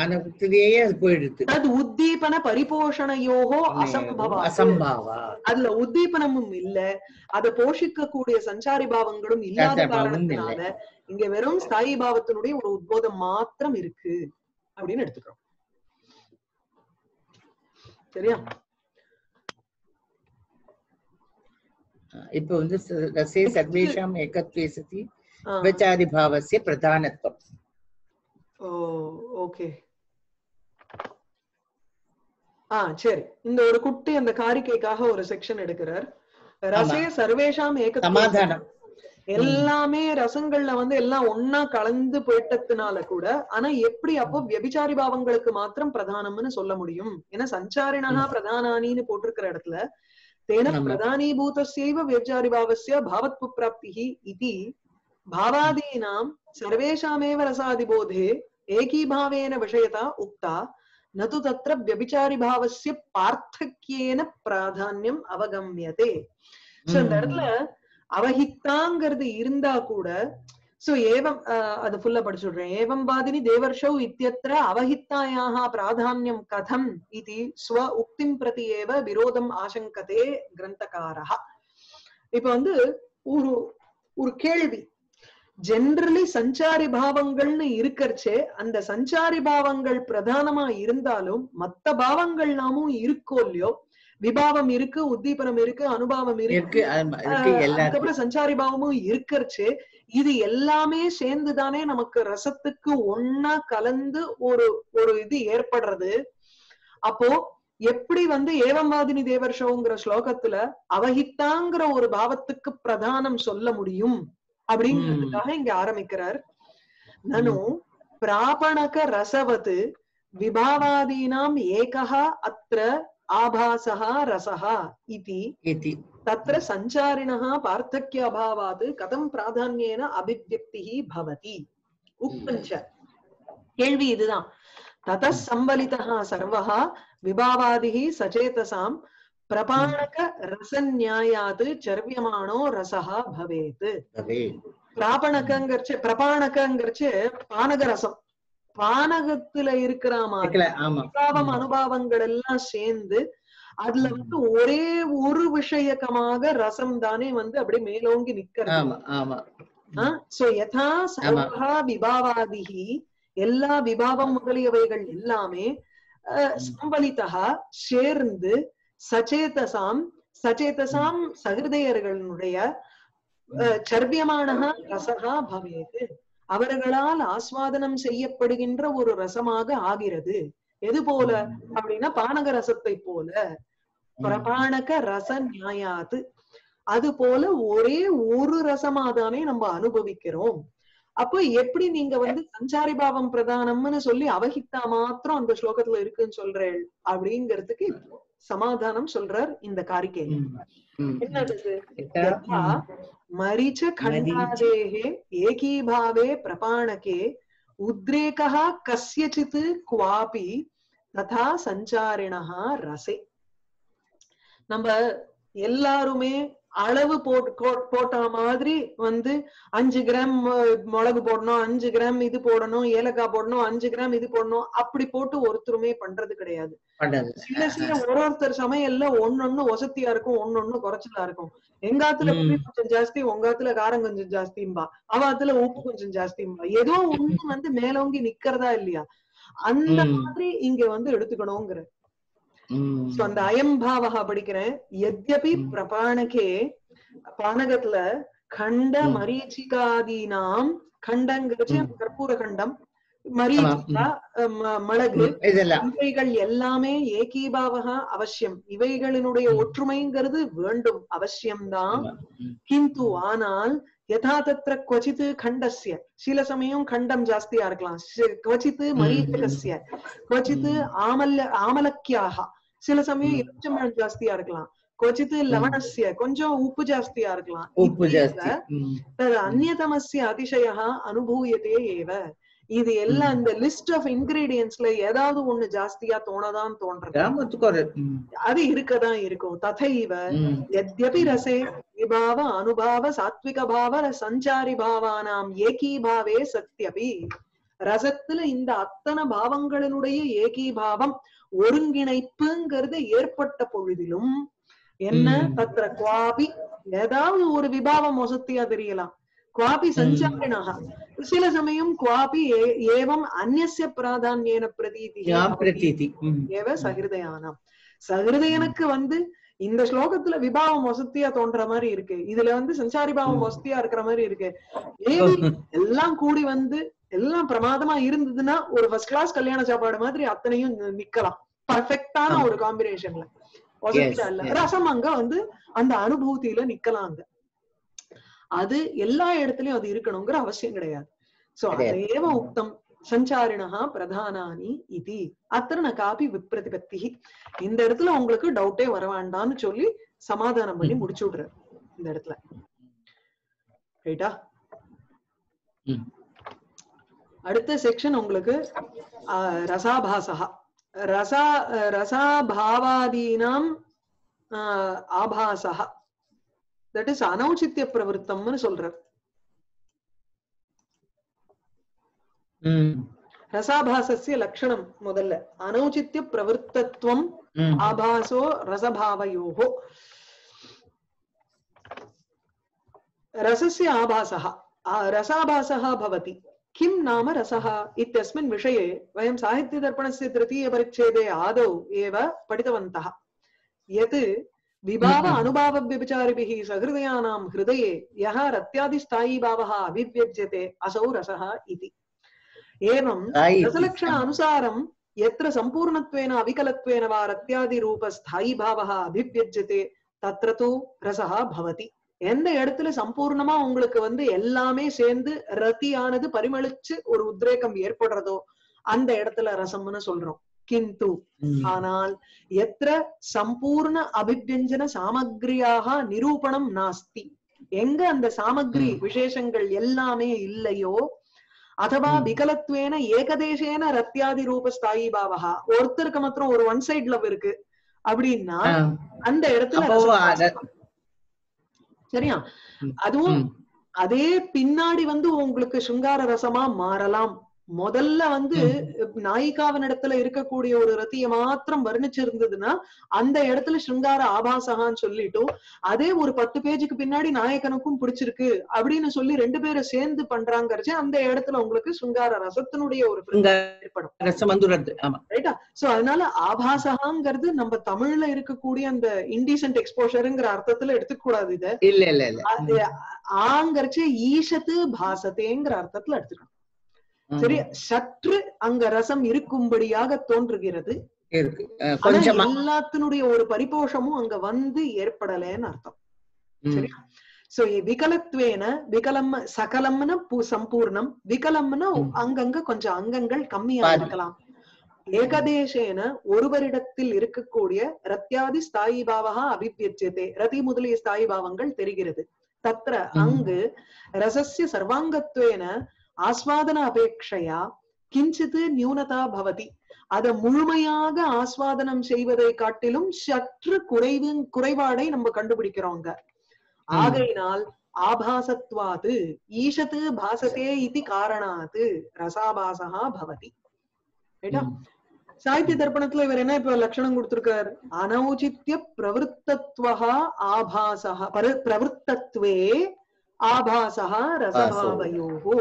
அது உத்தீபன பரிபோஷணையோகோ அசம்பவா. அதுல உத்தீபனமும் இல்ல, அதை போஷிக்க கூடிய சஞ்சாரி பாவங்களும் இல்லாத காரணத்தினால இங்க வெறும் ஸ்தாயி பாவத்தினுடைய ஒரு உத்போதம் மாத்திரம் இருக்கு அப்படின்னு எடுத்துக்கிறோம். சரியா? இப்ப வந்து ரசே சர்வேஷாம் ஏகத்வே சதி விபச்சாரி பாவஸ்ய பிரதானத்துவம். ஓ ஓகே. ஆ சரி, இந்த ஒரு குட்டி அந்த காரிக்கைக்காக ஒரு செக்ஷன் எடுக்கிறார். ரசே சர்வேஷாம் ஏகத்வே சமாதானம். எல்லாமே ரசங்கள்ல வந்து எல்லாம் ஒன்னா கலந்து போயிட்டதுனால கூட, ஆனா எப்படி அப்போ வியபிச்சாரி பாவங்களுக்கு மாத்திரம் பிரதானம்னு சொல்ல முடியும்? ஏன்னா சஞ்சாரிணா பிரதானானின்னு போட்டிருக்கிற இடத்துல தேன பிரதானீபூதஸ்யைவ வியபிச்சாரி பாவஸ்ய பாவத்வ பிராப்திஹி இதி பாவாதீனாம் சர்வேஷாமேவ ரசாதிபோதே ஏகீபாவேன விஷயதா உக்தா நது தத்ர வியபிச்சாரி பாவஸ்ய பார்த்தக்யேன பிராதான்யம் அவகம்யதே. சோ இந்த இடத்துல அவஹித்தாங்கிறது இருந்தா கூட, சோ ஏவம் அது ஃபுல்லா படிச்சுடுறேன். ஏவம் பாதினி தேவர்ஷௌ இத்யத்ர அவஹித்தாயாஹ பிராதான்யம் கதம் இதி ஸ்வ உக்திம் பிரதி ஏவ விரோதம் ஆசங்கதே கிரந்தகாரஹ. இப்ப வந்து ஒரு ஒரு கேள்வி, ஜெனரலி சஞ்சாரி பாவங்கள்னு இருக்கறச்சே அந்த சஞ்சாரி பாவங்கள் பிரதானமா இருந்தாலும் மத்த பாவங்கள் நாமும் இருக்கோ இல்லையோ, விபாவம் இருக்கு, உத்தீபனம் இருக்கு, அனுபாவம் இருக்கு, அதுக்கப்புறம் சஞ்சாரி பாவமும் இருக்கறச்சு, இது எல்லாமே சேர்ந்துதானே நமக்கு ரசத்துக்கு ஒன்னா கலந்து ஒரு ஒரு இது ஏற்படுறது. அப்போ எப்படி வந்து ஏவம்வாதினி தேவர்ஷோங்கிற ஸ்லோகத்துல அவஹித்தாங்கிற ஒரு பாவத்துக்கு பிரதானம் சொல்ல முடியும் அப்படிங்கிறதுக்காக இங்க ஆரம்பிக்கிறார். நனு பிராபணக ரசவது விபாவாதீனாம் ஏகஹா அத்ர ஆபாசஹா ரசஹா இதி தத்ர சஞ்சாரிணஹ பார்த்தக்ய அபாவாத் கதம் பிராதான்யேன அபிவ்யக்திஹி பவதி உக்தஞ்ச. கேள்வி இதுதான். ததஸ் சம்பலிதஹ சர்வஹ விபாவாதிஹி சசேதசாம் பிரபாணக ரசநியாயாத் சர்வியமானோ ரசஹா பவேத். பிராபணகங்கர்ச்ச பிரபாணகங்கர்ச்ச பானக ரசம், பானகத்துல இருக்கிற மாதிரி விபாவம் அனுபாவங்கள் எல்லாம் சேர்ந்து அதுல வந்து ஒரே ஒரு விஷயக்கமாக ரசம் தானே வந்து அப்படியே மேலோங்கி நிக்கிறது. சோ யதா சர்வஹா விபாவாதிஹி எல்லா விபாவம் முதலியவைகள் எல்லாமே சம்பலிதா சேர்ந்து சச்சேதசாம் சச்சேதசாம் சகிருதயர்களுடைய சர்வியமானஹ ரசஹா பவேத், அவர்களால் ஆஸ்வாதனம் செய்யப்படுகின்ற ஒரு ரசமாக ஆகிறது. எது போல அப்படின்னா பானக ரசத்தை போல, பிரபாணக ரச நியாயாத்து, அது போல ஒரே ஒரு ரசமாதானே நம்ம அனுபவிக்கிறோம். அப்போ எப்படி நீங்க வந்து சஞ்சாரி பாவம் பிரதானம்னு சொல்லி அவஹித்தா மாத்திரம் அந்த ஸ்லோகத்துல இருக்குன்னு சொல்றேன் அப்படிங்கிறதுக்கு சமாதானம் சொல்றார் இந்த காரிக்கை. என்னது? மரீச்ச கண்டாதேஹே ஏகீபாவே பிரபாணகே உத்ரேகஹ கஸ்யசித் குவாபி ததா சஞ்சாரிணஹ ரசே. நம்ம எல்லாருமே அளவு போட்டு போட்ட மாதிரி வந்து அஞ்சு கிராம் மிளகு போடணும், அஞ்சு கிராம் இது போடணும், ஏலக்காய் போடணும், அஞ்சு கிராம் இது போடணும், அப்படி போட்டு ஒருத்தருமே பண்றது கிடையாது. சில சில ஒரு ஒருத்தர் சமையல்ல ஒன்னொன்னு ஒசத்தியா இருக்கும், ஒன்னொன்னு குறைச்சலா இருக்கும். எங்காத்துல புளி கொஞ்சம் ஜாஸ்தி, உங்காத்துல காரம் கொஞ்சம் ஜாஸ்திம்பா, அவாத்துல உப்பு கொஞ்சம் ஜாஸ்திம்பா, ஏதோ ஒண்ணு வந்து மேலோங்கி நிக்கிறதா இல்லையா, அந்த மாதிரி இங்க வந்து எடுத்துக்கணுங்கிற. அந்த அயம்பாவகா படிக்கிறேன். எத்யபி பிரபாணகே பானகத்துல கண்ட மரீச்சிகாதீனாம், கண்டங்கிறது கற்பூர கண்டம், மரீச்சிகா மிளகு, இவைகள் எல்லாமே ஏகீபாவகா அவசியம், இவைகளினுடைய ஒற்றுமைங்கிறது வேண்டும், அவசியம்தான். கிந்து ஆனால் யதா தத்ர க்வசித் கண்டஸ்ய, சில சமயம் கண்டம் ஜாஸ்தியா இருக்கலாம், க்வசித் மரீச்சிகஸ்ய, க்வசித் ஆமல்ய ஆமலக்கியாக, சில சமயம் எலுமிச்சம்பழம் ஜாஸ்தியா இருக்கலாம், க்வசித் லவணஸ்ய, கொஞ்சம் உப்பு ஜாஸ்தியா இருக்கலாம். அந்நியதமஸ்ய அதிசயः அனுபூயதே ஏவ. இது எல்லாம் இந்த லிஸ்ட் ஆஃப் இன்கிரீடியன்ட்ஸ்ல ஏதாவது ஒண்ணு ஜாஸ்தியா தோணதான் தோன்றது, அது இருக்கதான் இருக்கும். ததைவ யத்யபி ரசே விபாவ அனுபாவ சாத்விக பாவ சஞ்சாரி பாவானாம் ஏகீபாவே சத்யபி, ரசத்துல இந்த அத்தனை பாவங்களினுடைய ஏகீபாவம் ஒருங்கிணைப்புங்கிறது ஏற்பட்ட பொழுதிலும் என்ன, தத்ர குவாபி, ஏதாவது ஒரு விபாவம் ஒசத்தியா தெரியலாம், குவாபி சஞ்சாரிணஹ, சில சமயம் குவாபி ஏவம் அந்நிய பிராதான்யேன பிரதீதி ஏவ சஹிருதயானாம், சகிருதயனுக்கு வந்து இந்த ஸ்லோகத்துல விபாவம் வசதியா தோன்ற மாதிரி இருக்கு, இதுல வந்து சஞ்சாரி பாவம் வசதியா இருக்கிற மாதிரி இருக்கு. மேபி எல்லாம் கூடி வந்து எல்லாம் பிரமாதமா இருந்ததுன்னா ஒரு ஃபர்ஸ்ட் கிளாஸ் கல்யாண சாப்பாடு மாதிரி அத்தனையும் நிக்கலாம் பர்ஃபெக்டான ஒரு காம்பினேஷன்ல. வசதியா இல்ல, ரசம் அங்க வந்து அந்த அனுபூதியில நிக்கலாங்க. அது எல்லா இடத்துலயும் அது இருக்கணுங்கிற அவசியம் கிடையாது. சோ அதேவ உக்தம் சஞ்சாரிணா பிரதானானி இதி அத்திர ந காபி விப்ரதிபத்தி. இந்த இடத்துல உங்களுக்கு டவுட்டே வர வேண்டாம்னு சொல்லி சமாதானம் பண்ணி முடிச்சு விடுறாரு இந்த இடத்துல. ரைட்டா? அடுத்த செக்ஷன் உங்களுக்கு ரசாபாசா. ரசா ரசாபாவாதீனாம் ஆபாசா, தட் இஸ் அனௌச்சித்ய பிரவருத்தம்னு சொல்றார். ரசாபாசஸ்ய லட்சணம் முதல்ல அனௌச்சித்ய பிரவருத்தத்வம் ஆபாசோ ரசபாவயோஹோ. ரசஸ்ய ஆபாசः रसाभासः भवति. किं नाम रसः इत्यस्मिन् विषये वयं साहित्यदर्पणस्य तृतीय परिच्छेदे आदौ एव पठितवन्तः यत् विभाव अनुभाव व्यभिचारिभिः सहृदयानां हृदये यः रत्यादिस्थायी भावः अभिव्यज्यते असौ रसः इति. एवं रसलक्षण अनुसारं यत्र संपूर्णत्वेन अविकलत्वेन वा रत्यादि रूप स्थायी भावः अभिव्यज्यते तत्र तु रसः भवति. எந்த இடத்துல சம்பூர்ணமா உங்களுக்கு வந்து எல்லாமே சேர்ந்து ரத்தியானது பரிமளிச்சு ஒரு உத்ரேகம் ஏற்படுறதோ அந்த இடத்துல ரசம்னு சொல்றோம். கிந்து ஆனால் எத்திர சம்பூர்ண அபிவ்யஞ்சன சாமக்ரியாக நிரூபணம் நாஸ்தி, எங்க அந்த சாமக்ரி விசேஷங்கள் எல்லாமே இல்லையோ, அதுவா விகலத்வேன ஏகதேசேன ரத்தியாதி ரூப ஸ்தாயி பாவகா, ஒருத்தருக்கு மாத்திரம் ஒரு ஒன் சைட் லவ் இருக்கு அப்படின்னா அந்த இடத்துல சரியா. அதுவும் அதே பின்னாடி வந்து உங்களுக்கு சிங்கார ரசமா மாறலாம். முதல்ல வந்து நாயிகாவின் இடத்துல இருக்கக்கூடிய ஒரு ரத்திய மாத்திரம் வர்ணிச்சிருந்ததுன்னா அந்த இடத்துல சிங்கார ஆபாசகான்னு சொல்லிட்டு, அதே ஒரு பத்து பேஜுக்கு பின்னாடி நாயகனுக்கும் பிடிச்சிருக்கு அப்படின்னு சொல்லி ரெண்டு பேரும் சேர்ந்து பண்றாங்கறச்சே அந்த இடத்துல உங்களுக்கு சிங்கார ரசத்தினுடைய ஒரு ஏற்படும். ரைட்டா? சோ அதனால ஆபாசகாங்கிறது நம்ம தமிழ்ல இருக்கக்கூடிய அந்த இன்டீசென்ட் எக்ஸ்போஷருங்கிற அர்த்தத்துல எடுத்துக்க கூடாது. இத இல்ல இல்ல ஆங்கறச்சே ஈஷத்து பாசத்தேங்கிற அர்த்தத்துல எடுத்துக்கணும். சரி, சற்று அங்க ரசம் இருக்கும்படியாக தோன்றுகிறது. எல்லாத்தினுடைய ஒரு பரிபோஷமும் அங்க வந்து ஏற்படலன்னு அர்த்தம். சரியா? சோ விகலத்வேன விகலம் சகலம்னா சம்பூர்ணம், விகலம்னா அங்கங்க கொஞ்சம் அங்கங்கள் கம்மியா இருக்கலாம். ஏகதேசேன ஒருவரிடத்தில் இருக்கக்கூடிய ரத்யாதி ஸ்தாயி பாவகா அபிவ்யஜ்யதே, ரதி முதலிய ஸ்தாயி பாவங்கள் தெரிகிறது. தத்ர அங்கு ரசஸ்ய சர்வாங்கத்வேன ஆஸ்வாதன அபேட்சையா கிஞ்சித் நியூனதா பவதி, அத முழுமையாக ஆஸ்வாதனம் செய்வதை காட்டிலும் சற்று குறைவு குறைபாடை நம்ம கண்டுபிடிக்கிறோங்க. ஆகையினால் ஆபாசத்வாது ஈஷத்து பாசதே இதி காரணாத் ரசாபாசஹா பவதி. ரைட்டா? சாகித்ய தர்ப்பணத்துல இவர் என்ன இப்ப லட்சணம் கொடுத்திருக்கார்? அனௌச்சித்ய பிரவருத்தத்வஹ ஆபாசஹ பிரவருத்தத்வே ஆபாசஹ ரசபாவயோஹோ.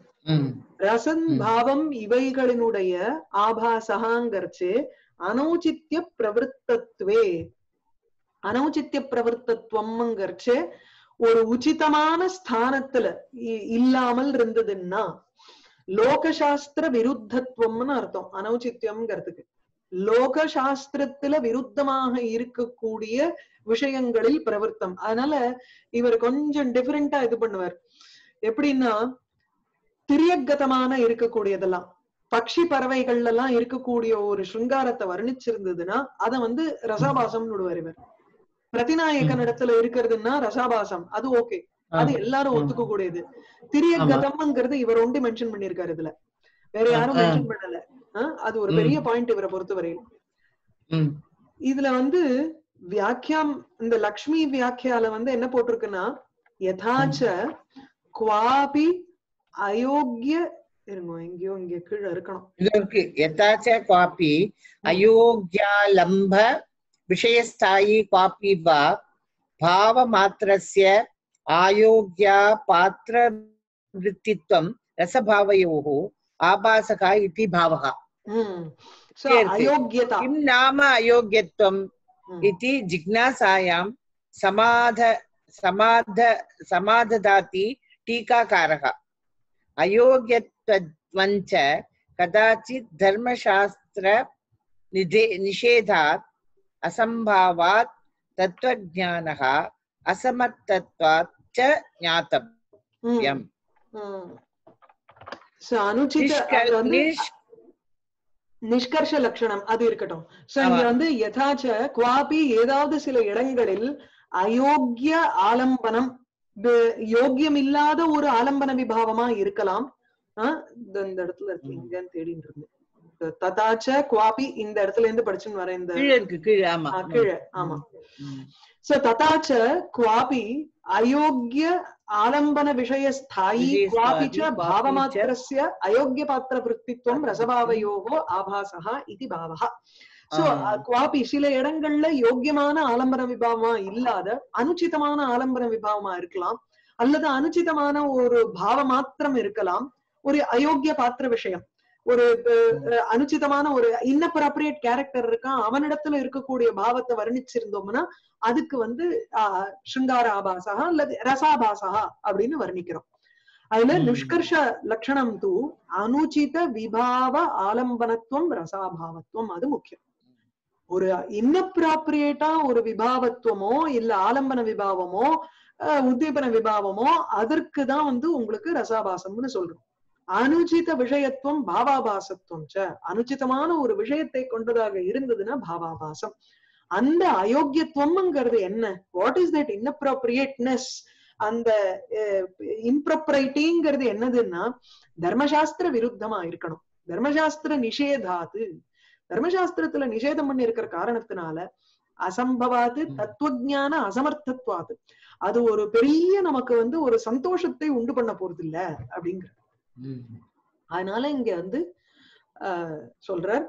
ரசன் பாவம் இவைகளினுடைய ஆபாசகாங்கர்ச்சு அனௌச்சித்ய பிரவருத்தத்வே, அனௌச்சித்ய பிரவருத்தத்வம்ங்கிறச்சு ஒரு உச்சிதமான ஸ்தானத்துல இல்லாமல் இருந்ததுன்னா லோகசாஸ்திர விருத்தத்துவம்னு அர்த்தம். அனௌச்சித்யம்ங்கிறதுக்கு லோகசாஸ்திரத்துல விருத்தமாக இருக்கக்கூடிய விஷயங்களில் பிரவருத்தம். அதனால இவர் கொஞ்சம் டிஃபரெண்டா இது பண்ணுவார். எப்படின்னா திரியகதமான இருக்கக்கூடியதெல்லாம் பக்ஷி பறவைகள்ல எல்லாம் இருக்கக்கூடிய ஒரு சிருங்காரத்தை வர்ணிச்சிருந்ததுன்னா அத வந்து ரசாபாசம் விடுவார் இவர். பிரதிநாயகன் இடத்துல இருக்கிறதுன்னா ரசாபாசம், அது ஓகே, அது எல்லாரும் ஒத்துக்க கூடியது. திரியகதம்ங்கிறது இவர் ஒண்டி மென்ஷன் பண்ணிருக்காரு, இதுல வேற யாரும் மென்ஷன் பண்ணல. அது ஒரு பெரிய பாயிண்ட் இவரை பொறுத்தவரையில். இதுல வந்து வியாக்கியம், இந்த லக்ஷ்மி வியாக்கியால வந்து என்ன போட்டிருக்குன்னா யதாச்ச குவாபி அயோக்கிய இருங்க, எங்கேயோ இங்க கீழே இருக்கணும். இது இருக்கு. யதாச்ச குவாபி அயோக்யாலம்ப விஷயஸ்தாயி குவாபி வா பாவ மாத்ரஸ்ய ஆயோக்யா பாத்திர விருத்தித்வம் ரசபாவயோஹோ ஆபாசகா இதி பாவகா. अयोग्यता किं नाम अयोग्यत्वम् इति जिज्ञासायां समाध समाध समाधदाति टीकाकारः। अयोग्यत्वञ्च कदाचित् धर्मशास्त्र निषेधात् असंभावात् तत्त्वज्ञानः असमर्थत्वात् च ज्ञातव्यम्। நிஷ்கர்ஷ லட்சணம் அது இருக்கட்டும். சோ இங்க வந்து யதாச்ச குவாபி ஏதாவது சில இடங்களில் அயோக்கிய ஆலம்பனம் யோக்கியம் இல்லாத ஒரு ஆலம்பன விபாவமா இருக்கலாம். ஆஹ் இந்த இடத்துல இருக்கு இங்கன்னு தேடிட்டு இருந்தேன். ததாச்ச குவாபி இந்த இடத்துல இருந்து படிச்சுன்னு வரேன். இந்த கீழே ஆமா. சோ ததாச்ச குவாபி அயோக்கிய ஆலம்பன விஷய ஸ்தாயி குவாபி ச பாவமாத்திரஸ்ய அயோக்கிய பாத்திர விருத்தித்வம் ரசபாவயோகோ ஆபாசஹ இதி பாவஹ. சோ குவாபி சில இடங்கள்ல யோக்கியமான ஆலம்பன விபாவமா இல்லாத அனுச்சிதமான ஆலம்பன விபாவமா இருக்கலாம், அல்லது அனுச்சிதமான ஒரு பாவ மாத்திரம் இருக்கலாம். ஒரு அயோக்கிய பாத்திர விஷயம், ஒரு அனுச்சிதமான ஒரு இன்னப்ராப்ரியேட் கேரக்டர் இருக்கான், அவனிடத்துல இருக்கக்கூடிய பாவத்தை வர்ணிச்சிருந்தோம்னா அதுக்கு வந்து ஆஹ் ஸ்ருங்கார ஆபாசா அல்லது ரசாபாசா அப்படின்னு வர்ணிக்கிறோம். அதுல நிஷ்கர்ஷ லட்சணம் தூ அனுச்சித விபாவ ஆலம்பனத்துவம் ரசாபாவத்துவம், அது முக்கியம். ஒரு இன்னப்ராப்ரியேட்டா ஒரு விபாவத்துவமோ இல்ல ஆலம்பன விபாவமோ உத்தீபன விபாவமோ அதற்குதான் வந்து உங்களுக்கு ரசாபாசம்னு சொல்றோம். அனுச்சித விஷயத்துவம் பாவாபாசத்துவம் ச, அனுச்சிதமான ஒரு விஷயத்தை கொண்டதாக இருந்ததுன்னா பாவாபாசம். அந்த அயோக்கியத்துவம்ங்கிறது என்ன? What is that inappropriateness? அந்த இம்ப்ராப்பரைட்டிங்கிறது என்னதுன்னா தர்மசாஸ்திர விருத்தமா இருக்கணும். தர்மசாஸ்திர நிஷேதாது, தர்மசாஸ்திரத்துல நிஷேதம் பண்ணி இருக்கிற காரணத்தினால அசம்பவாது தத்துவஞான அசமர்த்தத்வாது, அது ஒரு பெரிய நமக்கு வந்து ஒரு சந்தோஷத்தை உண்டு பண்ண போறது இல்ல அப்படிங்கிற. அதனால இங்க வந்து ஆஹ் சொல்றார்,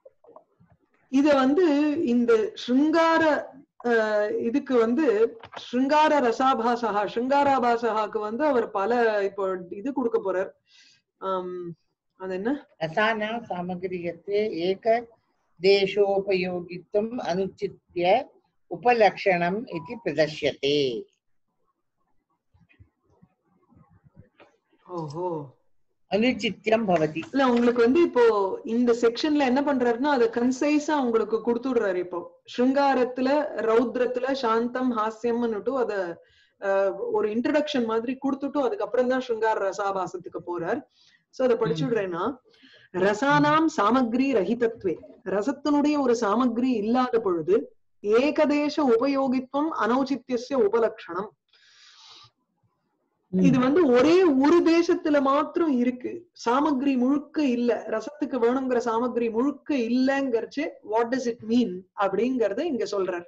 இத வந்து இந்த ஸ்ருங்கார அஹ் இதுக்கு வந்து ஸ்ருங்கார ரசாபாசகா ஸ்ருங்காராபாசகாக்கு வந்து அவர் பல இப்போ இது கொடுக்க போறார். ஆஹ் அது என்ன ரசானா சாமகிரியத்தே ஏக தேசோபயோகித்துவம் அனுச்சித்ய உபலக்ஷணம் இதி பிரதர்ஷ்யதே. ஓஹோ, அனுச்சித்யம் பவதி. இல்ல உங்களுக்கு வந்து இப்போ இந்த செக்ஷன்ல என்ன பண்றாருன்னா அதை கன்சைஸா உங்களுக்கு கொடுத்துடுறாரு. இப்போ ஸ்ருங்காரத்துல ரௌத்ரத்துல சாந்தம் ஹாஸ்யம்னுட்டு அத ஒரு இன்ட்ரடக்ஷன் மாதிரி கொடுத்துட்டு அதுக்கப்புறம் தான் ஸ்ருங்கார ரசாபாசத்துக்கு போறார். சோ அதை படிச்சுடுறேன்னா, ரசானாம் சாமக்ரி ரஹிதத்வே, ரசத்தினுடைய ஒரு சாமக்ரி இல்லாத பொழுது ஏகதேச உபயோகித்துவம் அனௌச்சித்யஸ்ய உபலக்ஷணம். இது வந்து ஒரே ஒரு தேசத்துல மாத்திரம் இருக்கு, சாமக்ரி முழுக்க இல்ல, ரசத்துக்கு வேணுங்கிற சாமக்ரி முழுக்க இல்லங்கிறச்சு வாட் டஸ் இட் மீன் அப்படிங்கறத இங்க சொல்றார்.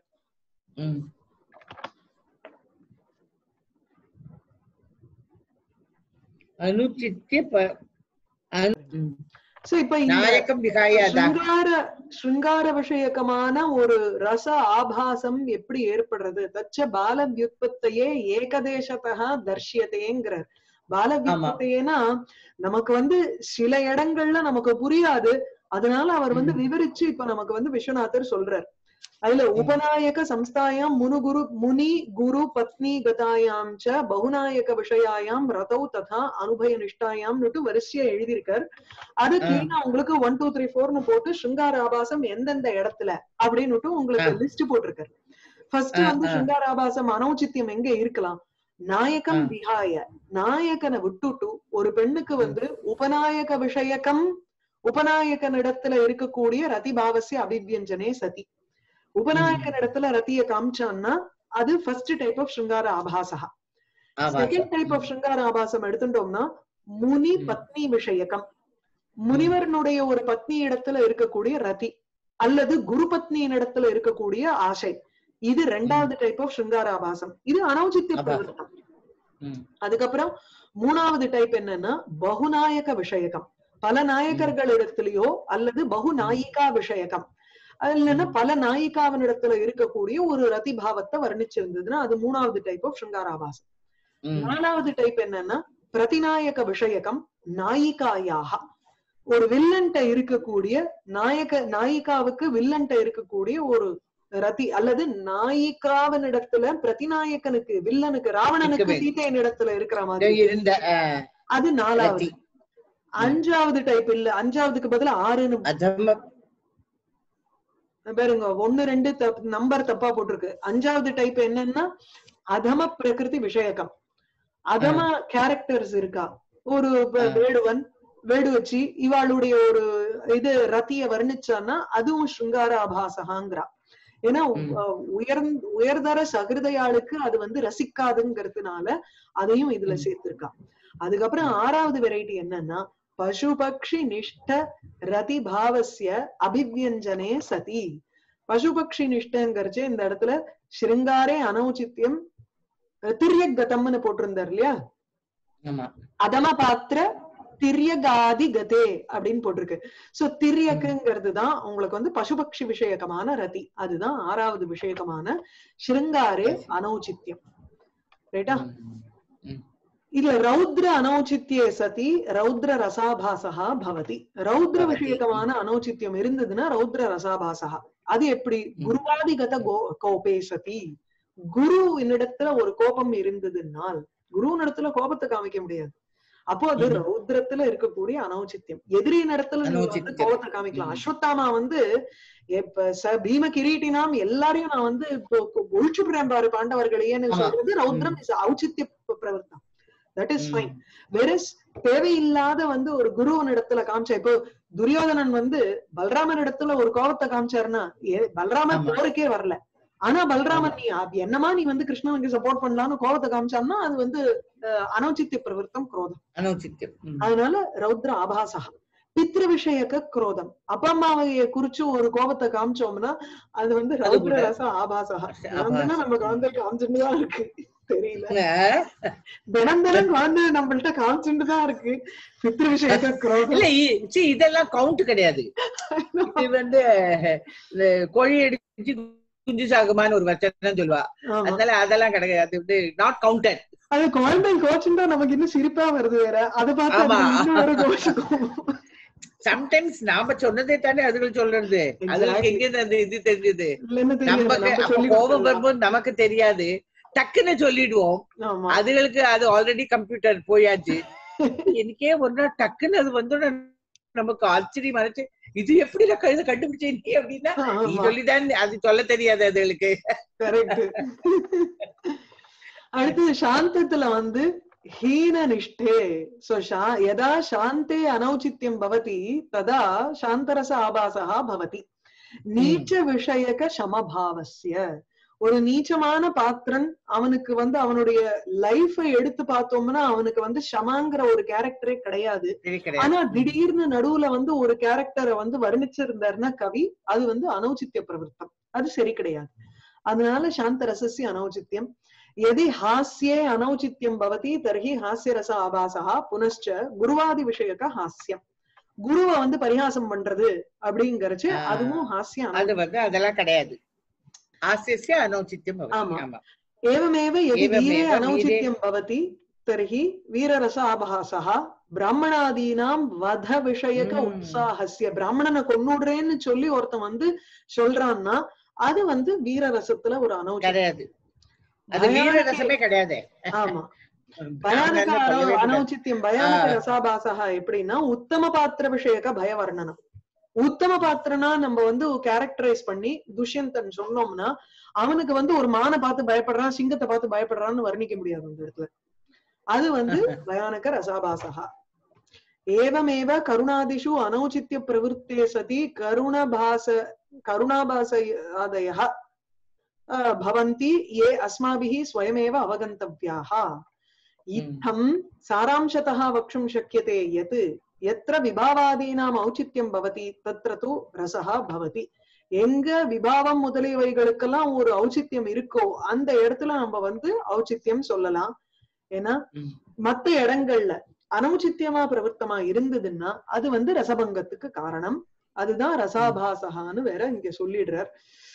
ஸ்ருங்கார விஷயக்கமான ஒரு ரச ஆபாசம் எப்படி ஏற்படுறது? தச்ச பால வியுத்பத்தையே ஏகதேசத்தா தர்ஷியதேங்கிறார். பால வியுத்பத்தையேனா நமக்கு வந்து சில இடங்கள்ல நமக்கு புரியாது, அதனால அவர் வந்து விவரிச்சு இப்ப நமக்கு வந்து விஸ்வநாதர் சொல்றார். அதுல உபநாயக சம்ஸ்தாயாம் முனுகுரு முனி குரு பத்னி கதாயாம் ச பகுநாயக விஷயாயாம் ரதௌ ததா அனுபய நிஷ்டாயாம்னுட்டு வரிசையா எழுதியிருக்கார். அது கிளீனா உங்களுக்கு ஒன் டூ த்ரீ ஃபோர்னு போட்டு ஸ்ருங்கார ஆபாசம் எந்தெந்த இடத்துல அப்படின்னுட்டு உங்களுக்கு லிஸ்ட் போட்டிருக்காரு. ஃபர்ஸ்ட் வந்து ஸ்ருங்கார ஆபாசம் அனௌச்சித்யம் எங்க இருக்கலாம்? நாயகம் விஹாய, நாயகனை விட்டுட்டு ஒரு பெண்ணுக்கு வந்து உபநாயக விஷயக்கம், உபநாயகன் இடத்துல இருக்கக்கூடிய ரதிபாவசிய அபிவியஞ்சனே சதி, உபநாயகன் இடத்துல ரத்திய காமிச்சான்னா அது ஃபர்ஸ்ட் டைப் ஆஃப் ஸ்ருங்கார ஆபாசா. செகண்ட் டைப் ஆஃப் ஸ்ருங்கார ஆபாசம் எடுத்துட்டோம்னா முனி பத்னி விஷயக்கம், முனிவரனுடைய ஒரு பத்னி இடத்துல இருக்கக்கூடிய ரதி அல்லது குரு பத்னியின் இடத்துல இருக்கக்கூடிய ஆசை, இது ரெண்டாவது டைப் ஆஃப் ஸ்ருங்கார ஆபாசம். இது அனௌச்சித்ய பிரவர்த்தனம். அதுக்கப்புறம் மூணாவது டைப் என்னன்னா பகுநாயக விஷயக்கம், பல நாயகர்கள் இடத்துலயோ அல்லது பகு நாயிகா விஷயக்கம், அது இல்லைன்னா பல நாயிகாவினிடத்துல இருக்கக்கூடிய ஒரு ரதிபாவத்தை வர்ணிச்சிருந்ததுன்னா அது மூணாவது டைப் ஆஃப் ஸ்ருங்காராபாசம். நாலாவது டைப் என்னன்னா பிரதிநாயக விஷயக்கம் நாயிகாயாக, ஒரு வில்லன்ட்ட இருக்கக்கூடிய நாயக நாயிகாவுக்கு வில்லன்ட்ட இருக்கக்கூடிய ஒரு ரதி அல்லது நாயிகாவினிடத்துல பிரதிநாயகனுக்கு வில்லனுக்கு ராவணனுக்கு சீதையின் இடத்துல இருக்கிற மாதிரி இருந்த அது நாலாவது. அஞ்சாவது டைப் இல்ல, அஞ்சாவதுக்கு பதிலா ஆறுன்னு பாருங்க, ஒண்ணு ரெண்டு நம்பர் தப்பா போட்டிருக்கு. அஞ்சாவது டைப் என்னன்னா அதம பிரகிருதி விஷயகம். அதம கேரக்டர்ஸ் இருக்கா, ஒரு வேடுவன் வேடுவச்சி இவாளுடைய ஒரு இது ரத்திய வர்ணிச்சான்னா அதுவும் ஸ்ருங்கார ஆபாசகாங்கிறா. ஏன்னா உயர் உயர்தர சகிருதையாளுக்கு அது வந்து ரசிக்காதுங்கிறதுனால அதையும் இதுல சேர்த்திருக்கா. அதுக்கப்புறம் ஆறாவது வெரைட்டி என்னன்னா பசு பக்ஷி நிஷ்ட ரதி பாவசிய அபிவியஞ்சனே சதி. பசு பக்ஷி நிஷ்டங்கிறச்சு இந்த இடத்துல ஸ்ருங்காரே அனௌச்சித்யம் திரியகதம்னு போட்டிருந்தார் இல்லையா, அதம பாத்திர திரியகாதி கதே அப்படின்னு போட்டிருக்கு. சோ திரியக்குங்கிறதுதான் உங்களுக்கு வந்து பசுபக்ஷி விஷயகமான ரதி, அதுதான் ஆறாவது விஷயகமான ஸ்ருங்காரே அனௌச்சித்யம். ரைட்டா? இதுல ரௌத்ர அனௌச்சித்யே சதி ரௌத்ர ரசாபாசகா பவதி. ரௌத்ர விஷயகமான அனௌச்சித்யம் இருந்ததுன்னா ரௌத்ர ரசாபாசகா. அது எப்படி? குருவாதிகத கோ கோபே சதி. குரு என்னிடத்துல ஒரு கோபம் இருந்ததுனால், குருவின் இடத்துல கோபத்தை காமிக்க முடியாது, அப்போ அது ரௌத்ரத்துல இருக்கக்கூடிய அனௌச்சித்யம். எதிரி இடத்துல நீங்க கோபத்தை காமிக்கலாம். அஸ்வத்தாமா வந்து இப்ப ச பீம கிரீட்டினாம் எல்லாரையும் நான் வந்து ஒழிச்சுடுறேன் பாரு பாண்டவர்களையேன்னு சொல்றது ரௌத்ரம் இஸ் ஔச்சித்ய பிரவர்த்தம். That is fine. வெரஸ் தேவையில்லாத வந்து ஒரு குருவன் இடத்துல காமிச்சா, இப்போ துரியோதனன் வந்து பல்ராமன் இடத்துல ஒரு கோபத்தை காமிச்சாருன்னா பல்ராமன் போருக்கே வரல, ஆனா பல்ராமன் நீ என்னமா நீ வந்து கிருஷ்ணனுக்கு சப்போர்ட் பண்ணலாம்னு கோபத்தை காமிச்சான்னா அது வந்து அனௌச்சித்ய பிரவர்த்தம், குரோதம், அனௌச்சித்யம். அதனால ரௌத்ர ஆபாசா. பித்ரு விஷயக்க குரோதம், அப்பா அம்மாவைய குறிச்சு ஒரு கோபத்தை காமிச்சோம்னா அது வந்து ரௌத்ர ரச ஆபாசா. நம்ம குழந்தை காமிச்சுட்டுதான் இருக்கு, தெரியல தினம் தினம் குழந்தை நம்மள்ட்ட காமிச்சுட்டுதான் இருக்கு. பித்ரு விஷயக்க குரோதம் இல்ல, இதெல்லாம் கவுண்ட் கிடையாது. இது வந்து கோழி அடிச்சு குஞ்சு சாகுமான்னு ஒரு வச்சனம் சொல்லுவா, அதனால அதெல்லாம் கிடையாது, நாட் கவுண்டட். அது குழந்தை கோச்சுட்டா நமக்கு இன்னும் சிரிப்பா வருது வேற, அதை பார்த்து சம்டைம்ஸ் நாம சொன்னதே தானே அதுகள் சொல்றது, அதுகளுக்கு எங்க அந்த இது தெரிஞ்சது. நமக்கு கோபம் வரும்போது நமக்கு தெரியாது, டக்குன்னு சொல்லிடுவோம். அதுகளுக்கு அது ஆல்ரெடி கம்ப்யூட்டர் போயாச்சு. எனக்கே ஒரு நாள் டக்குன்னு அது வந்து நமக்கு ஆச்சரியம் ஆச்சு, இது எப்படி இதை கண்டுபிடிச்சே நீ அப்படின்னா நீ சொல்லிதான் அது சொல்ல தெரியாது அதுகளுக்கு. அடுத்தது சாந்தத்துல வந்து ஹீன நிஷ்டே. சோ யதா சாந்தே அனௌச்சித்யம் பவதி ததா சாந்தரச ஆபாசா பவதி. நீச்ச விஷயக சமபாவஸ்ய. ஒரு நீச்சமான பாத்திரன் அவனுக்கு வந்து அவனுடைய லைஃபை எடுத்து பார்த்தோம்னா அவனுக்கு வந்து ஷமாங்கிற ஒரு கேரக்டரே கிடையாது. ஆனா திடீர்னு நடுவுல வந்து ஒரு கேரக்டரை வந்து வர்ணிச்சிருந்தாருன்னா கவி, அது வந்து அனௌச்சித்ய பிரவர்த்தம், அது சரி கிடையாது. அதனால சாந்த ரசஸ்ய அனௌச்சித்யம். यदि हास्ये अनौचित्यं भवति तर्हि हास्यरस आभासः पुनश्च गुरुवादि विषयक हास्यम. குருவை வந்து பரிகாசம் பண்றது அப்படிங்கறச்சு அதுவும் ஹாஸ்யம், அது வந்து அதெல்லாம் கிடையாது. हास्यस्य अनौचित्यं भवति. ஆமா. एवमेव यदि वीरे अनौचित्यं भवति तर्हि वीररस आभासः பிராமணாதீனாம் வத விஷயக உற்சாகஸ்ய. பிராமணனை கொன்னுடுறேன்னு சொல்லி ஒருத்தன் வந்து சொல்றான்னா அது வந்து வீரரசத்துல ஒரு அனௌச்சியம், அது வீரரசமே கிடையாது. ஆமா, பயானக அனௌச்சித்யம் பயானக ரசாபாசா. எப்படின்னா உத்தம பாத்திர விஷயக்க பயவர்ணனம். உத்தம பாத்திரனா நம்ம வந்து கேரக்டரைஸ் பண்ணி துஷ்யந்தன் சொன்னோம்னா அவனுக்கு வந்து ஒரு மானை பார்த்து பயப்படுறான், சிங்கத்தை பார்த்து பயப்படுறான்னு வர்ணிக்க முடியாது அந்த இடத்துல, அது வந்து பயானக ரசாபாசா. ஏவமேவ கருணாதிஷு அனௌச்சித்ய பிரவருத்தே சதி கருணபாச கருணாபாச ஆதயः भवन्ति ये अस्माभिः स्वयमेव अवगन्तव्याः. इत्थं सारांशतः वक्तुं शक्यते यत् यत्र विभावादीनाम् औचित्यं भवति तत्र तु रसः भवति. எங்க விபாவம் முதலியவைகளுக்கெல்லாம் ஒரு ஔச்சித்யம் இருக்கோ அந்த இடத்துல நம்ம வந்து ஔச்சித்யம் சொல்லலாம். ஏன்னா மத்த இடங்கள்ல அனௌச்சித்யமா பிரவர்த்தமா இருந்ததுன்னா அது வந்து ரசபங்கத்துக்கு காரணம். அதுதான் ரசாபாசகான்னு வேற இங்க சொல்லிடுறார்.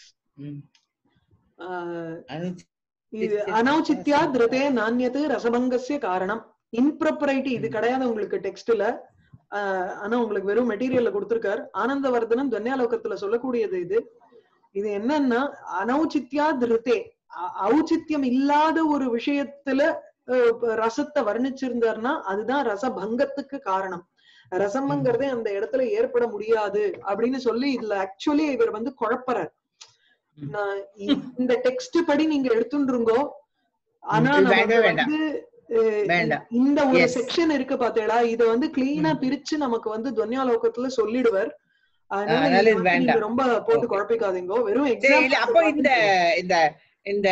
இது அனௌச்சித்யா திருதே நான்யது ரசபங்கஸ்ய காரணம். இம்ப்ராப்பரைட்டி இது கிடையாது உங்களுக்கு டெக்ஸ்ட்ல. ஆஹ் ஆனா உங்களுக்கு வெறும் மெட்டீரியல்ல கொடுத்திருக்காரு. ஆனந்தவர்தனம் துவன்யாலோகத்துல சொல்லக்கூடியது இது. இது என்னன்னா அனௌச்சித்யா திருத்தே, ஔச்சித்யம் இல்லாத ஒரு விஷயத்துல ரசத்தை வர்ணிச்சிருந்தாருன்னா அதுதான் ரசபங்கத்துக்கு காரணம். ரசம்ங்கிறதே அந்த இடத்துல ஏற்பட முடியாது அப்படின்னு சொல்லி இதுல ஆக்சுவலி இவர் வந்து குழப்பறார். இந்த டெக்ஸ்ட் படி நீங்க எடுத்துருங்கோ, ஆனா நமக்கு வந்து இந்த ஒரு செக்ஷன் இருக்கு பாத்தீங்களா, இத வந்து கிளீனா பிரிச்சு நமக்கு வந்து துவன்யாலோகத்துல சொல்லிடுவர். அதனால நீங்க ரொம்ப போட்டு குழப்பிக்காதீங்க. வெறும் எக்ஸாம்பிள். அப்போ இந்த இந்த இந்த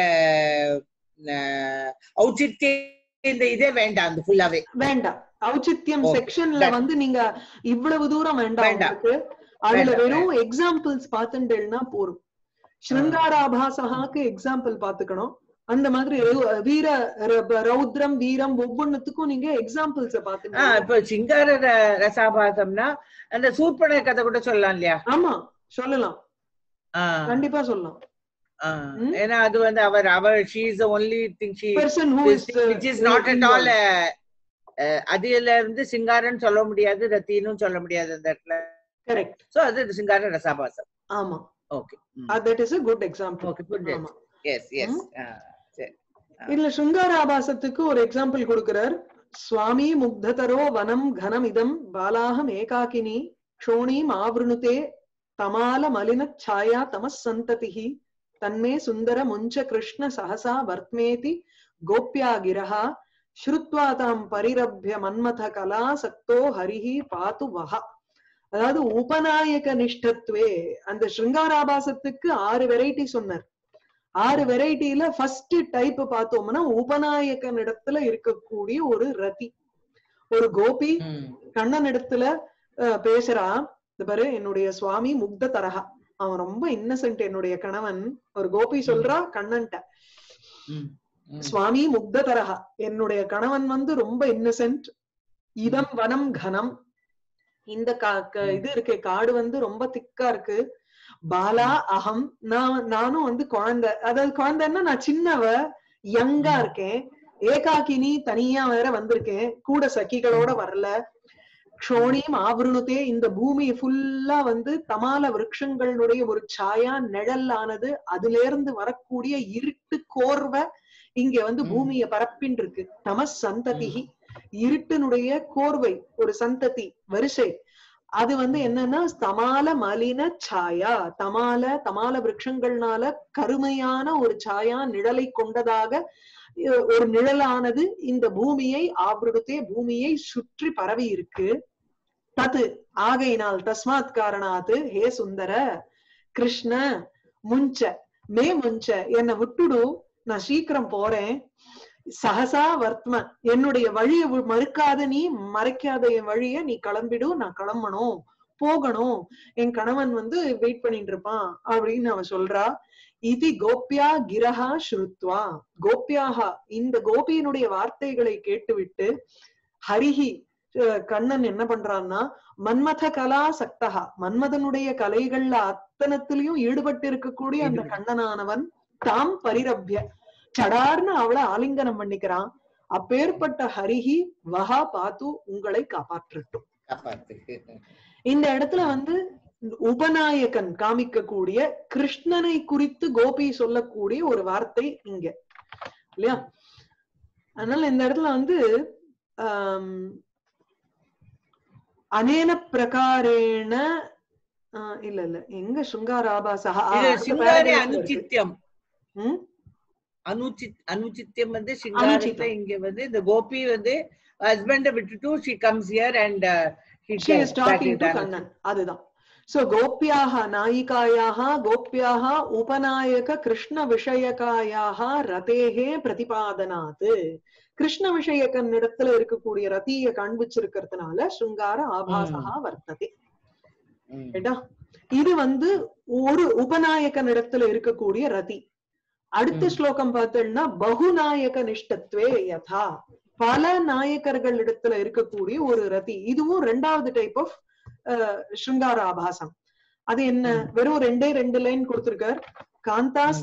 ஔச்சித்யம் இந்த இதே வேண்டாம், அந்த ஃபுல்லாவே வேண்டாம். ஔச்சித்யம் செக்ஷன்ல வந்து நீங்க இவ்வளவு தூரம் வேண்டாம். அதுல வெறும் எக்ஸாம்பிள்ஸ் பாத்துட்டேன்னா போரும். ஸ்ருங்காராபாசகாக்கு எக்ஸாம்பிள் பாத்துக்கணும். அந்த மாதிரி வீர ரௌத்ரம் வீரம் ஒவ்வொன்னுத்துக்கும் நீங்க எக்ஸாம்பிள்ஸ் பாத்துங்க. இப்ப சிங்கார ரசாபாசம்னா அந்த சூர்பனக கதை கூட சொல்லலாம் இல்லையா? ஆமா சொல்லலாம், கண்டிப்பா சொல்லலாம். ஏன்னா அது வந்து அவர் அவர் she is the only thing she person who is which is not at all அதுல இருந்து சிங்காரன்னு சொல்ல முடியாது, ரத்தினும் சொல்ல முடியாது அந்த இடத்துல. கரெக்ட். சோ அது சிங்கார ரசாபாசம். ஆமா, okay, that is a good example. Okay, good. Yes yes. இதுல சிங்காராபாசத்துக்கு ஒரு எக்ஸாம்பிள் கொடுக்கிறார். சுவாமி முக்ததரோ வனம் கனம் இதம் பாலாஹம் ஏகாகினி க்ஷோணீம் ஆவ்ருணுதே தமால மலின ಛಾಯಾ தமஸ் சந்ததிஹி தன்மே சுந்தர முஞ்ச கிருஷ்ண சஹசா வர்த்மேதி கோப்யா கிரஹா ஸ்ருத்வா தாம் பரிரப்ய மன்மத கலா சக்தோ ஹரிஹி பாத்து வஹா. அதாவது உபநாயக நிஷ்டத்வே, அந்த ஸ்ருங்காராபாசத்துக்கு ஆறு வெரைட்டி சொன்னார். ஆறு வெரைட்டில ஃபர்ஸ்ட் டைப் பார்த்தோம்னா உபநாயகன் இடத்துல இருக்கக்கூடிய ஒரு ரதி, ஒரு கோபி கண்ணன் இடத்துல பேசுறா. இந்த பாரு, என்னுடைய சுவாமி முக்த தரகா, அவன் ரொம்ப இன்னசென்ட் என்னுடைய கணவன். ஒரு கோபி சொல்றா கண்ணன்ட்ட, சுவாமி முக்த தரகா, என்னுடைய கணவன் வந்து ரொம்ப இன்னசென்ட். இதம் வனம் கனம், இந்த இது இருக்கு காடு வந்து ரொம்ப திக்கா இருக்கு. பாலா அகம், நான் நானும் வந்து குழந்தை, அதாவது குழந்தைன்னா நான் சின்னவ யங்கா இருக்கேன். ஏகாக்கினி தனியா வேற வந்திருக்கேன், கூட சகிகளோட வரல. க்ஷோணியும் ஆவருணுதே, இந்த பூமி ஃபுல்லா வந்து தமால விருட்சங்களுடைய ஒரு சாயா நிழல் ஆனது, அதுல இருந்து வரக்கூடிய இருட்டு கோர்வை இங்க வந்து பூமிய பரப்பின் இருக்கு. தமஸ் சந்ததிஹி, இருட்டினுடைய கோர்வை, ஒரு சந்ததி வரிசை. அது வந்து என்னன்னா தமால மலின சாயா, தமால தமால விருட்சங்கள்னால கருமையான ஒரு சாயா நிழலை கொண்டதாக ஒரு நிழலானது இந்த பூமியை ஆவருடத்தே, பூமியை சுற்றி பரவி இருக்கு. தது ஆகையினால், தஸ்மாத் காரணாத்து, ஹே சுந்தர கிருஷ்ண முஞ்ச மே முஞ்ச, என்னை விட்டுடு, நான் சீக்கிரம் போறேன். சகசா வர்த்ம, என்னுடைய வழியை மறுக்காத நீ, மறைக்காத என் வழிய நீ கிளம்பிடு, நான் கிளம்பணும், போகணும், என் கணவன் வந்து வெயிட் பண்ணிட்டு இருப்பான் அப்படின்னு அவன் சொல்றா. இது கோப்யா கிரஹா ஸ்ருத்வா, கோப்யாகா, இந்த கோபியினுடைய வார்த்தைகளை கேட்டுவிட்டு, ஹரிஹி கண்ணன் என்ன பண்றான்னா, மன்மத கலா சக்தகா, மன்மதனுடைய கலைகள்ல அத்தனத்திலையும் ஈடுபட்டு இருக்கக்கூடிய அந்த கண்ணனானவன், தாம் பரிரப்ய, சடார்னு அவளை ஆலிங்கனம் பண்ணிக்கிறான். அப்பேற்பட்ட ஹரிஹி வஹா பாத்து, உங்களை காப்பாற்றட்டும். இந்த இடத்துல வந்து உபநாயகன் காமிக்கக்கூடிய கிருஷ்ணனை குறித்து கோபி சொல்லக்கூடிய ஒரு வார்த்தை இங்க இல்லையா? அதனால இந்த இடத்துல வந்து ஆஹ் அனேன பிரகாரேண இல்ல இல்ல எங்க ஸ்ருங்காராபாசா அனுச்சித்யம் அனுச்சித் அனுச்சித்யம் வந்து சிங்காரத்துல இங்க வந்து இந்த கோபி வந்து ஹஸ்பண்ட விட்டுட்டு she comes here and uh, she is talking to Kannan. அதுதான். சோ கோப்யாஹ நாயிகாயாஹ கோப்யாஹ உபநாயக கிருஷ்ண விஷயகாயாஹ ரதேஹே பிரதிபாதனாத், கிருஷ்ண விஷயக்கன் இடத்துல இருக்கக்கூடிய ரதிய காண்பிச்சிருக்கிறதுனால ஸ்ருங்கார ஆபாசா வர்த்ததே. இது வந்து ஒரு உபநாயகன் இடத்துல இருக்கக்கூடிய ரதி. அடுத்த ஸ்லோகம் பார்த்தோம்னா பகுநாயக நிஷ்டத்வே யதா, பல நாயக்கர்கள் இடத்துல இருக்கக்கூடிய ஒரு ரதி. இதுவும் ரெண்டாவது டைப் ஆஃப் ஸ்ருங்கார ஆபாசம். அது என்ன, வெறும் ரெண்டே ரெண்டு லைன் கொடுத்திருக்கார். காந்தாஸ்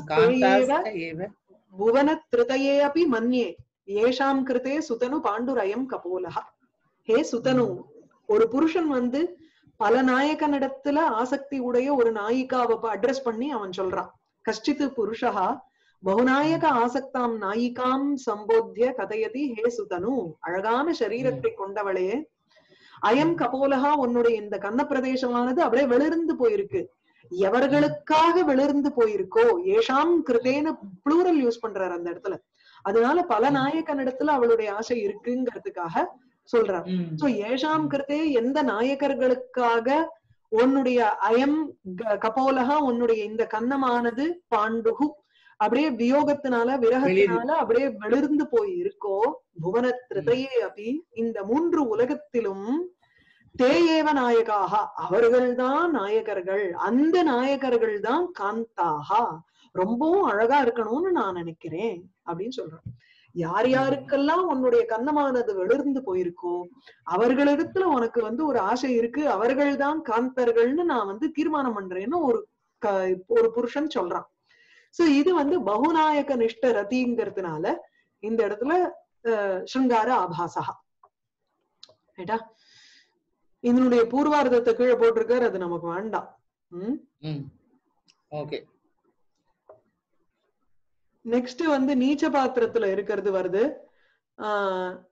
புவன திருதயே அபி மன்யே ஏஷாம் கிருதே சுதனு பாண்டுரயம் கபோலஹ. ஹே சுதனு, ஒரு புருஷன் வந்து பல நாயகனிடத்துல ஆசக்தி உடைய ஒரு நாயிகாவை அட்ரஸ் பண்ணி அவன் சொல்றான். கஷ்டித்து புருஷா பகுநாயக ஆசக்தாம் நாயிகாம் சம்போத்திய கதையதி ஹே சுதனு, அழகான சரீரத்தை கொண்டவளே, அயம் கபோலகா, உன்னுடைய இந்த கன்ன பிரதேசமானது அப்படியே வெளிர்ந்து போயிருக்கு. எவர்களுக்காக வெளிர்ந்து போயிருக்கோ, ஏஷாம் கிருதேன்னு ப்ளூரல் யூஸ் பண்றாரு அந்த இடத்துல. அதனால பல நாயகனிடத்துல அவளுடைய ஆசை இருக்குங்கிறதுக்காக சொல்றார். சோ ஏஷாம் கிருத்தே, எந்த நாயகர்களுக்காக உன்னுடைய அயம் கபோலகா, உன்னுடைய இந்த கன்னமானது பாண்டுகு அப்படியே வியோகத்தினால விரகத்தினால அப்படியே வெளிர்ந்து போய் இருக்கோ, புவன திரையே அப்படி, இந்த மூன்று உலகத்திலும் தேயேவ நாயகாக, அவர்கள்தான் நாயகர்கள், அந்த நாயகர்கள் தான் காந்தாகா, ரொம்பவும் அழகா இருக்கணும்னு நான் நினைக்கிறேன் அப்படின்னு சொல்றேன். யார் யாருக்கெல்லாம் உன்னுடைய கன்னமானது வெளிர்ந்து போயிருக்கோ அவர்களிடத்துல உனக்கு வந்து ஒரு ஆசை இருக்கு, அவர்கள் தான் காந்தர்கள்னு நான் வந்து தீர்மானம் பண்றேன்னு ஒரு ஒரு புருஷன் சொல்றான். சோ இது வந்து பகுநாயக நிஷ்ட ரதிங்கிறதுனால இந்த இடத்துல அஹ் ஸ்ருங்கார ஆபாசகா. ரைட்டா? இதனுடைய பூர்வார்த்தத்தை கீழே போட்டிருக்காரு, அது நமக்கு வேண்டாம். உம் ஓகே. நெக்ஸ்ட் வந்து நீச்ச பாத்திரத்துல இருக்கிறது வருது. ஆஹ்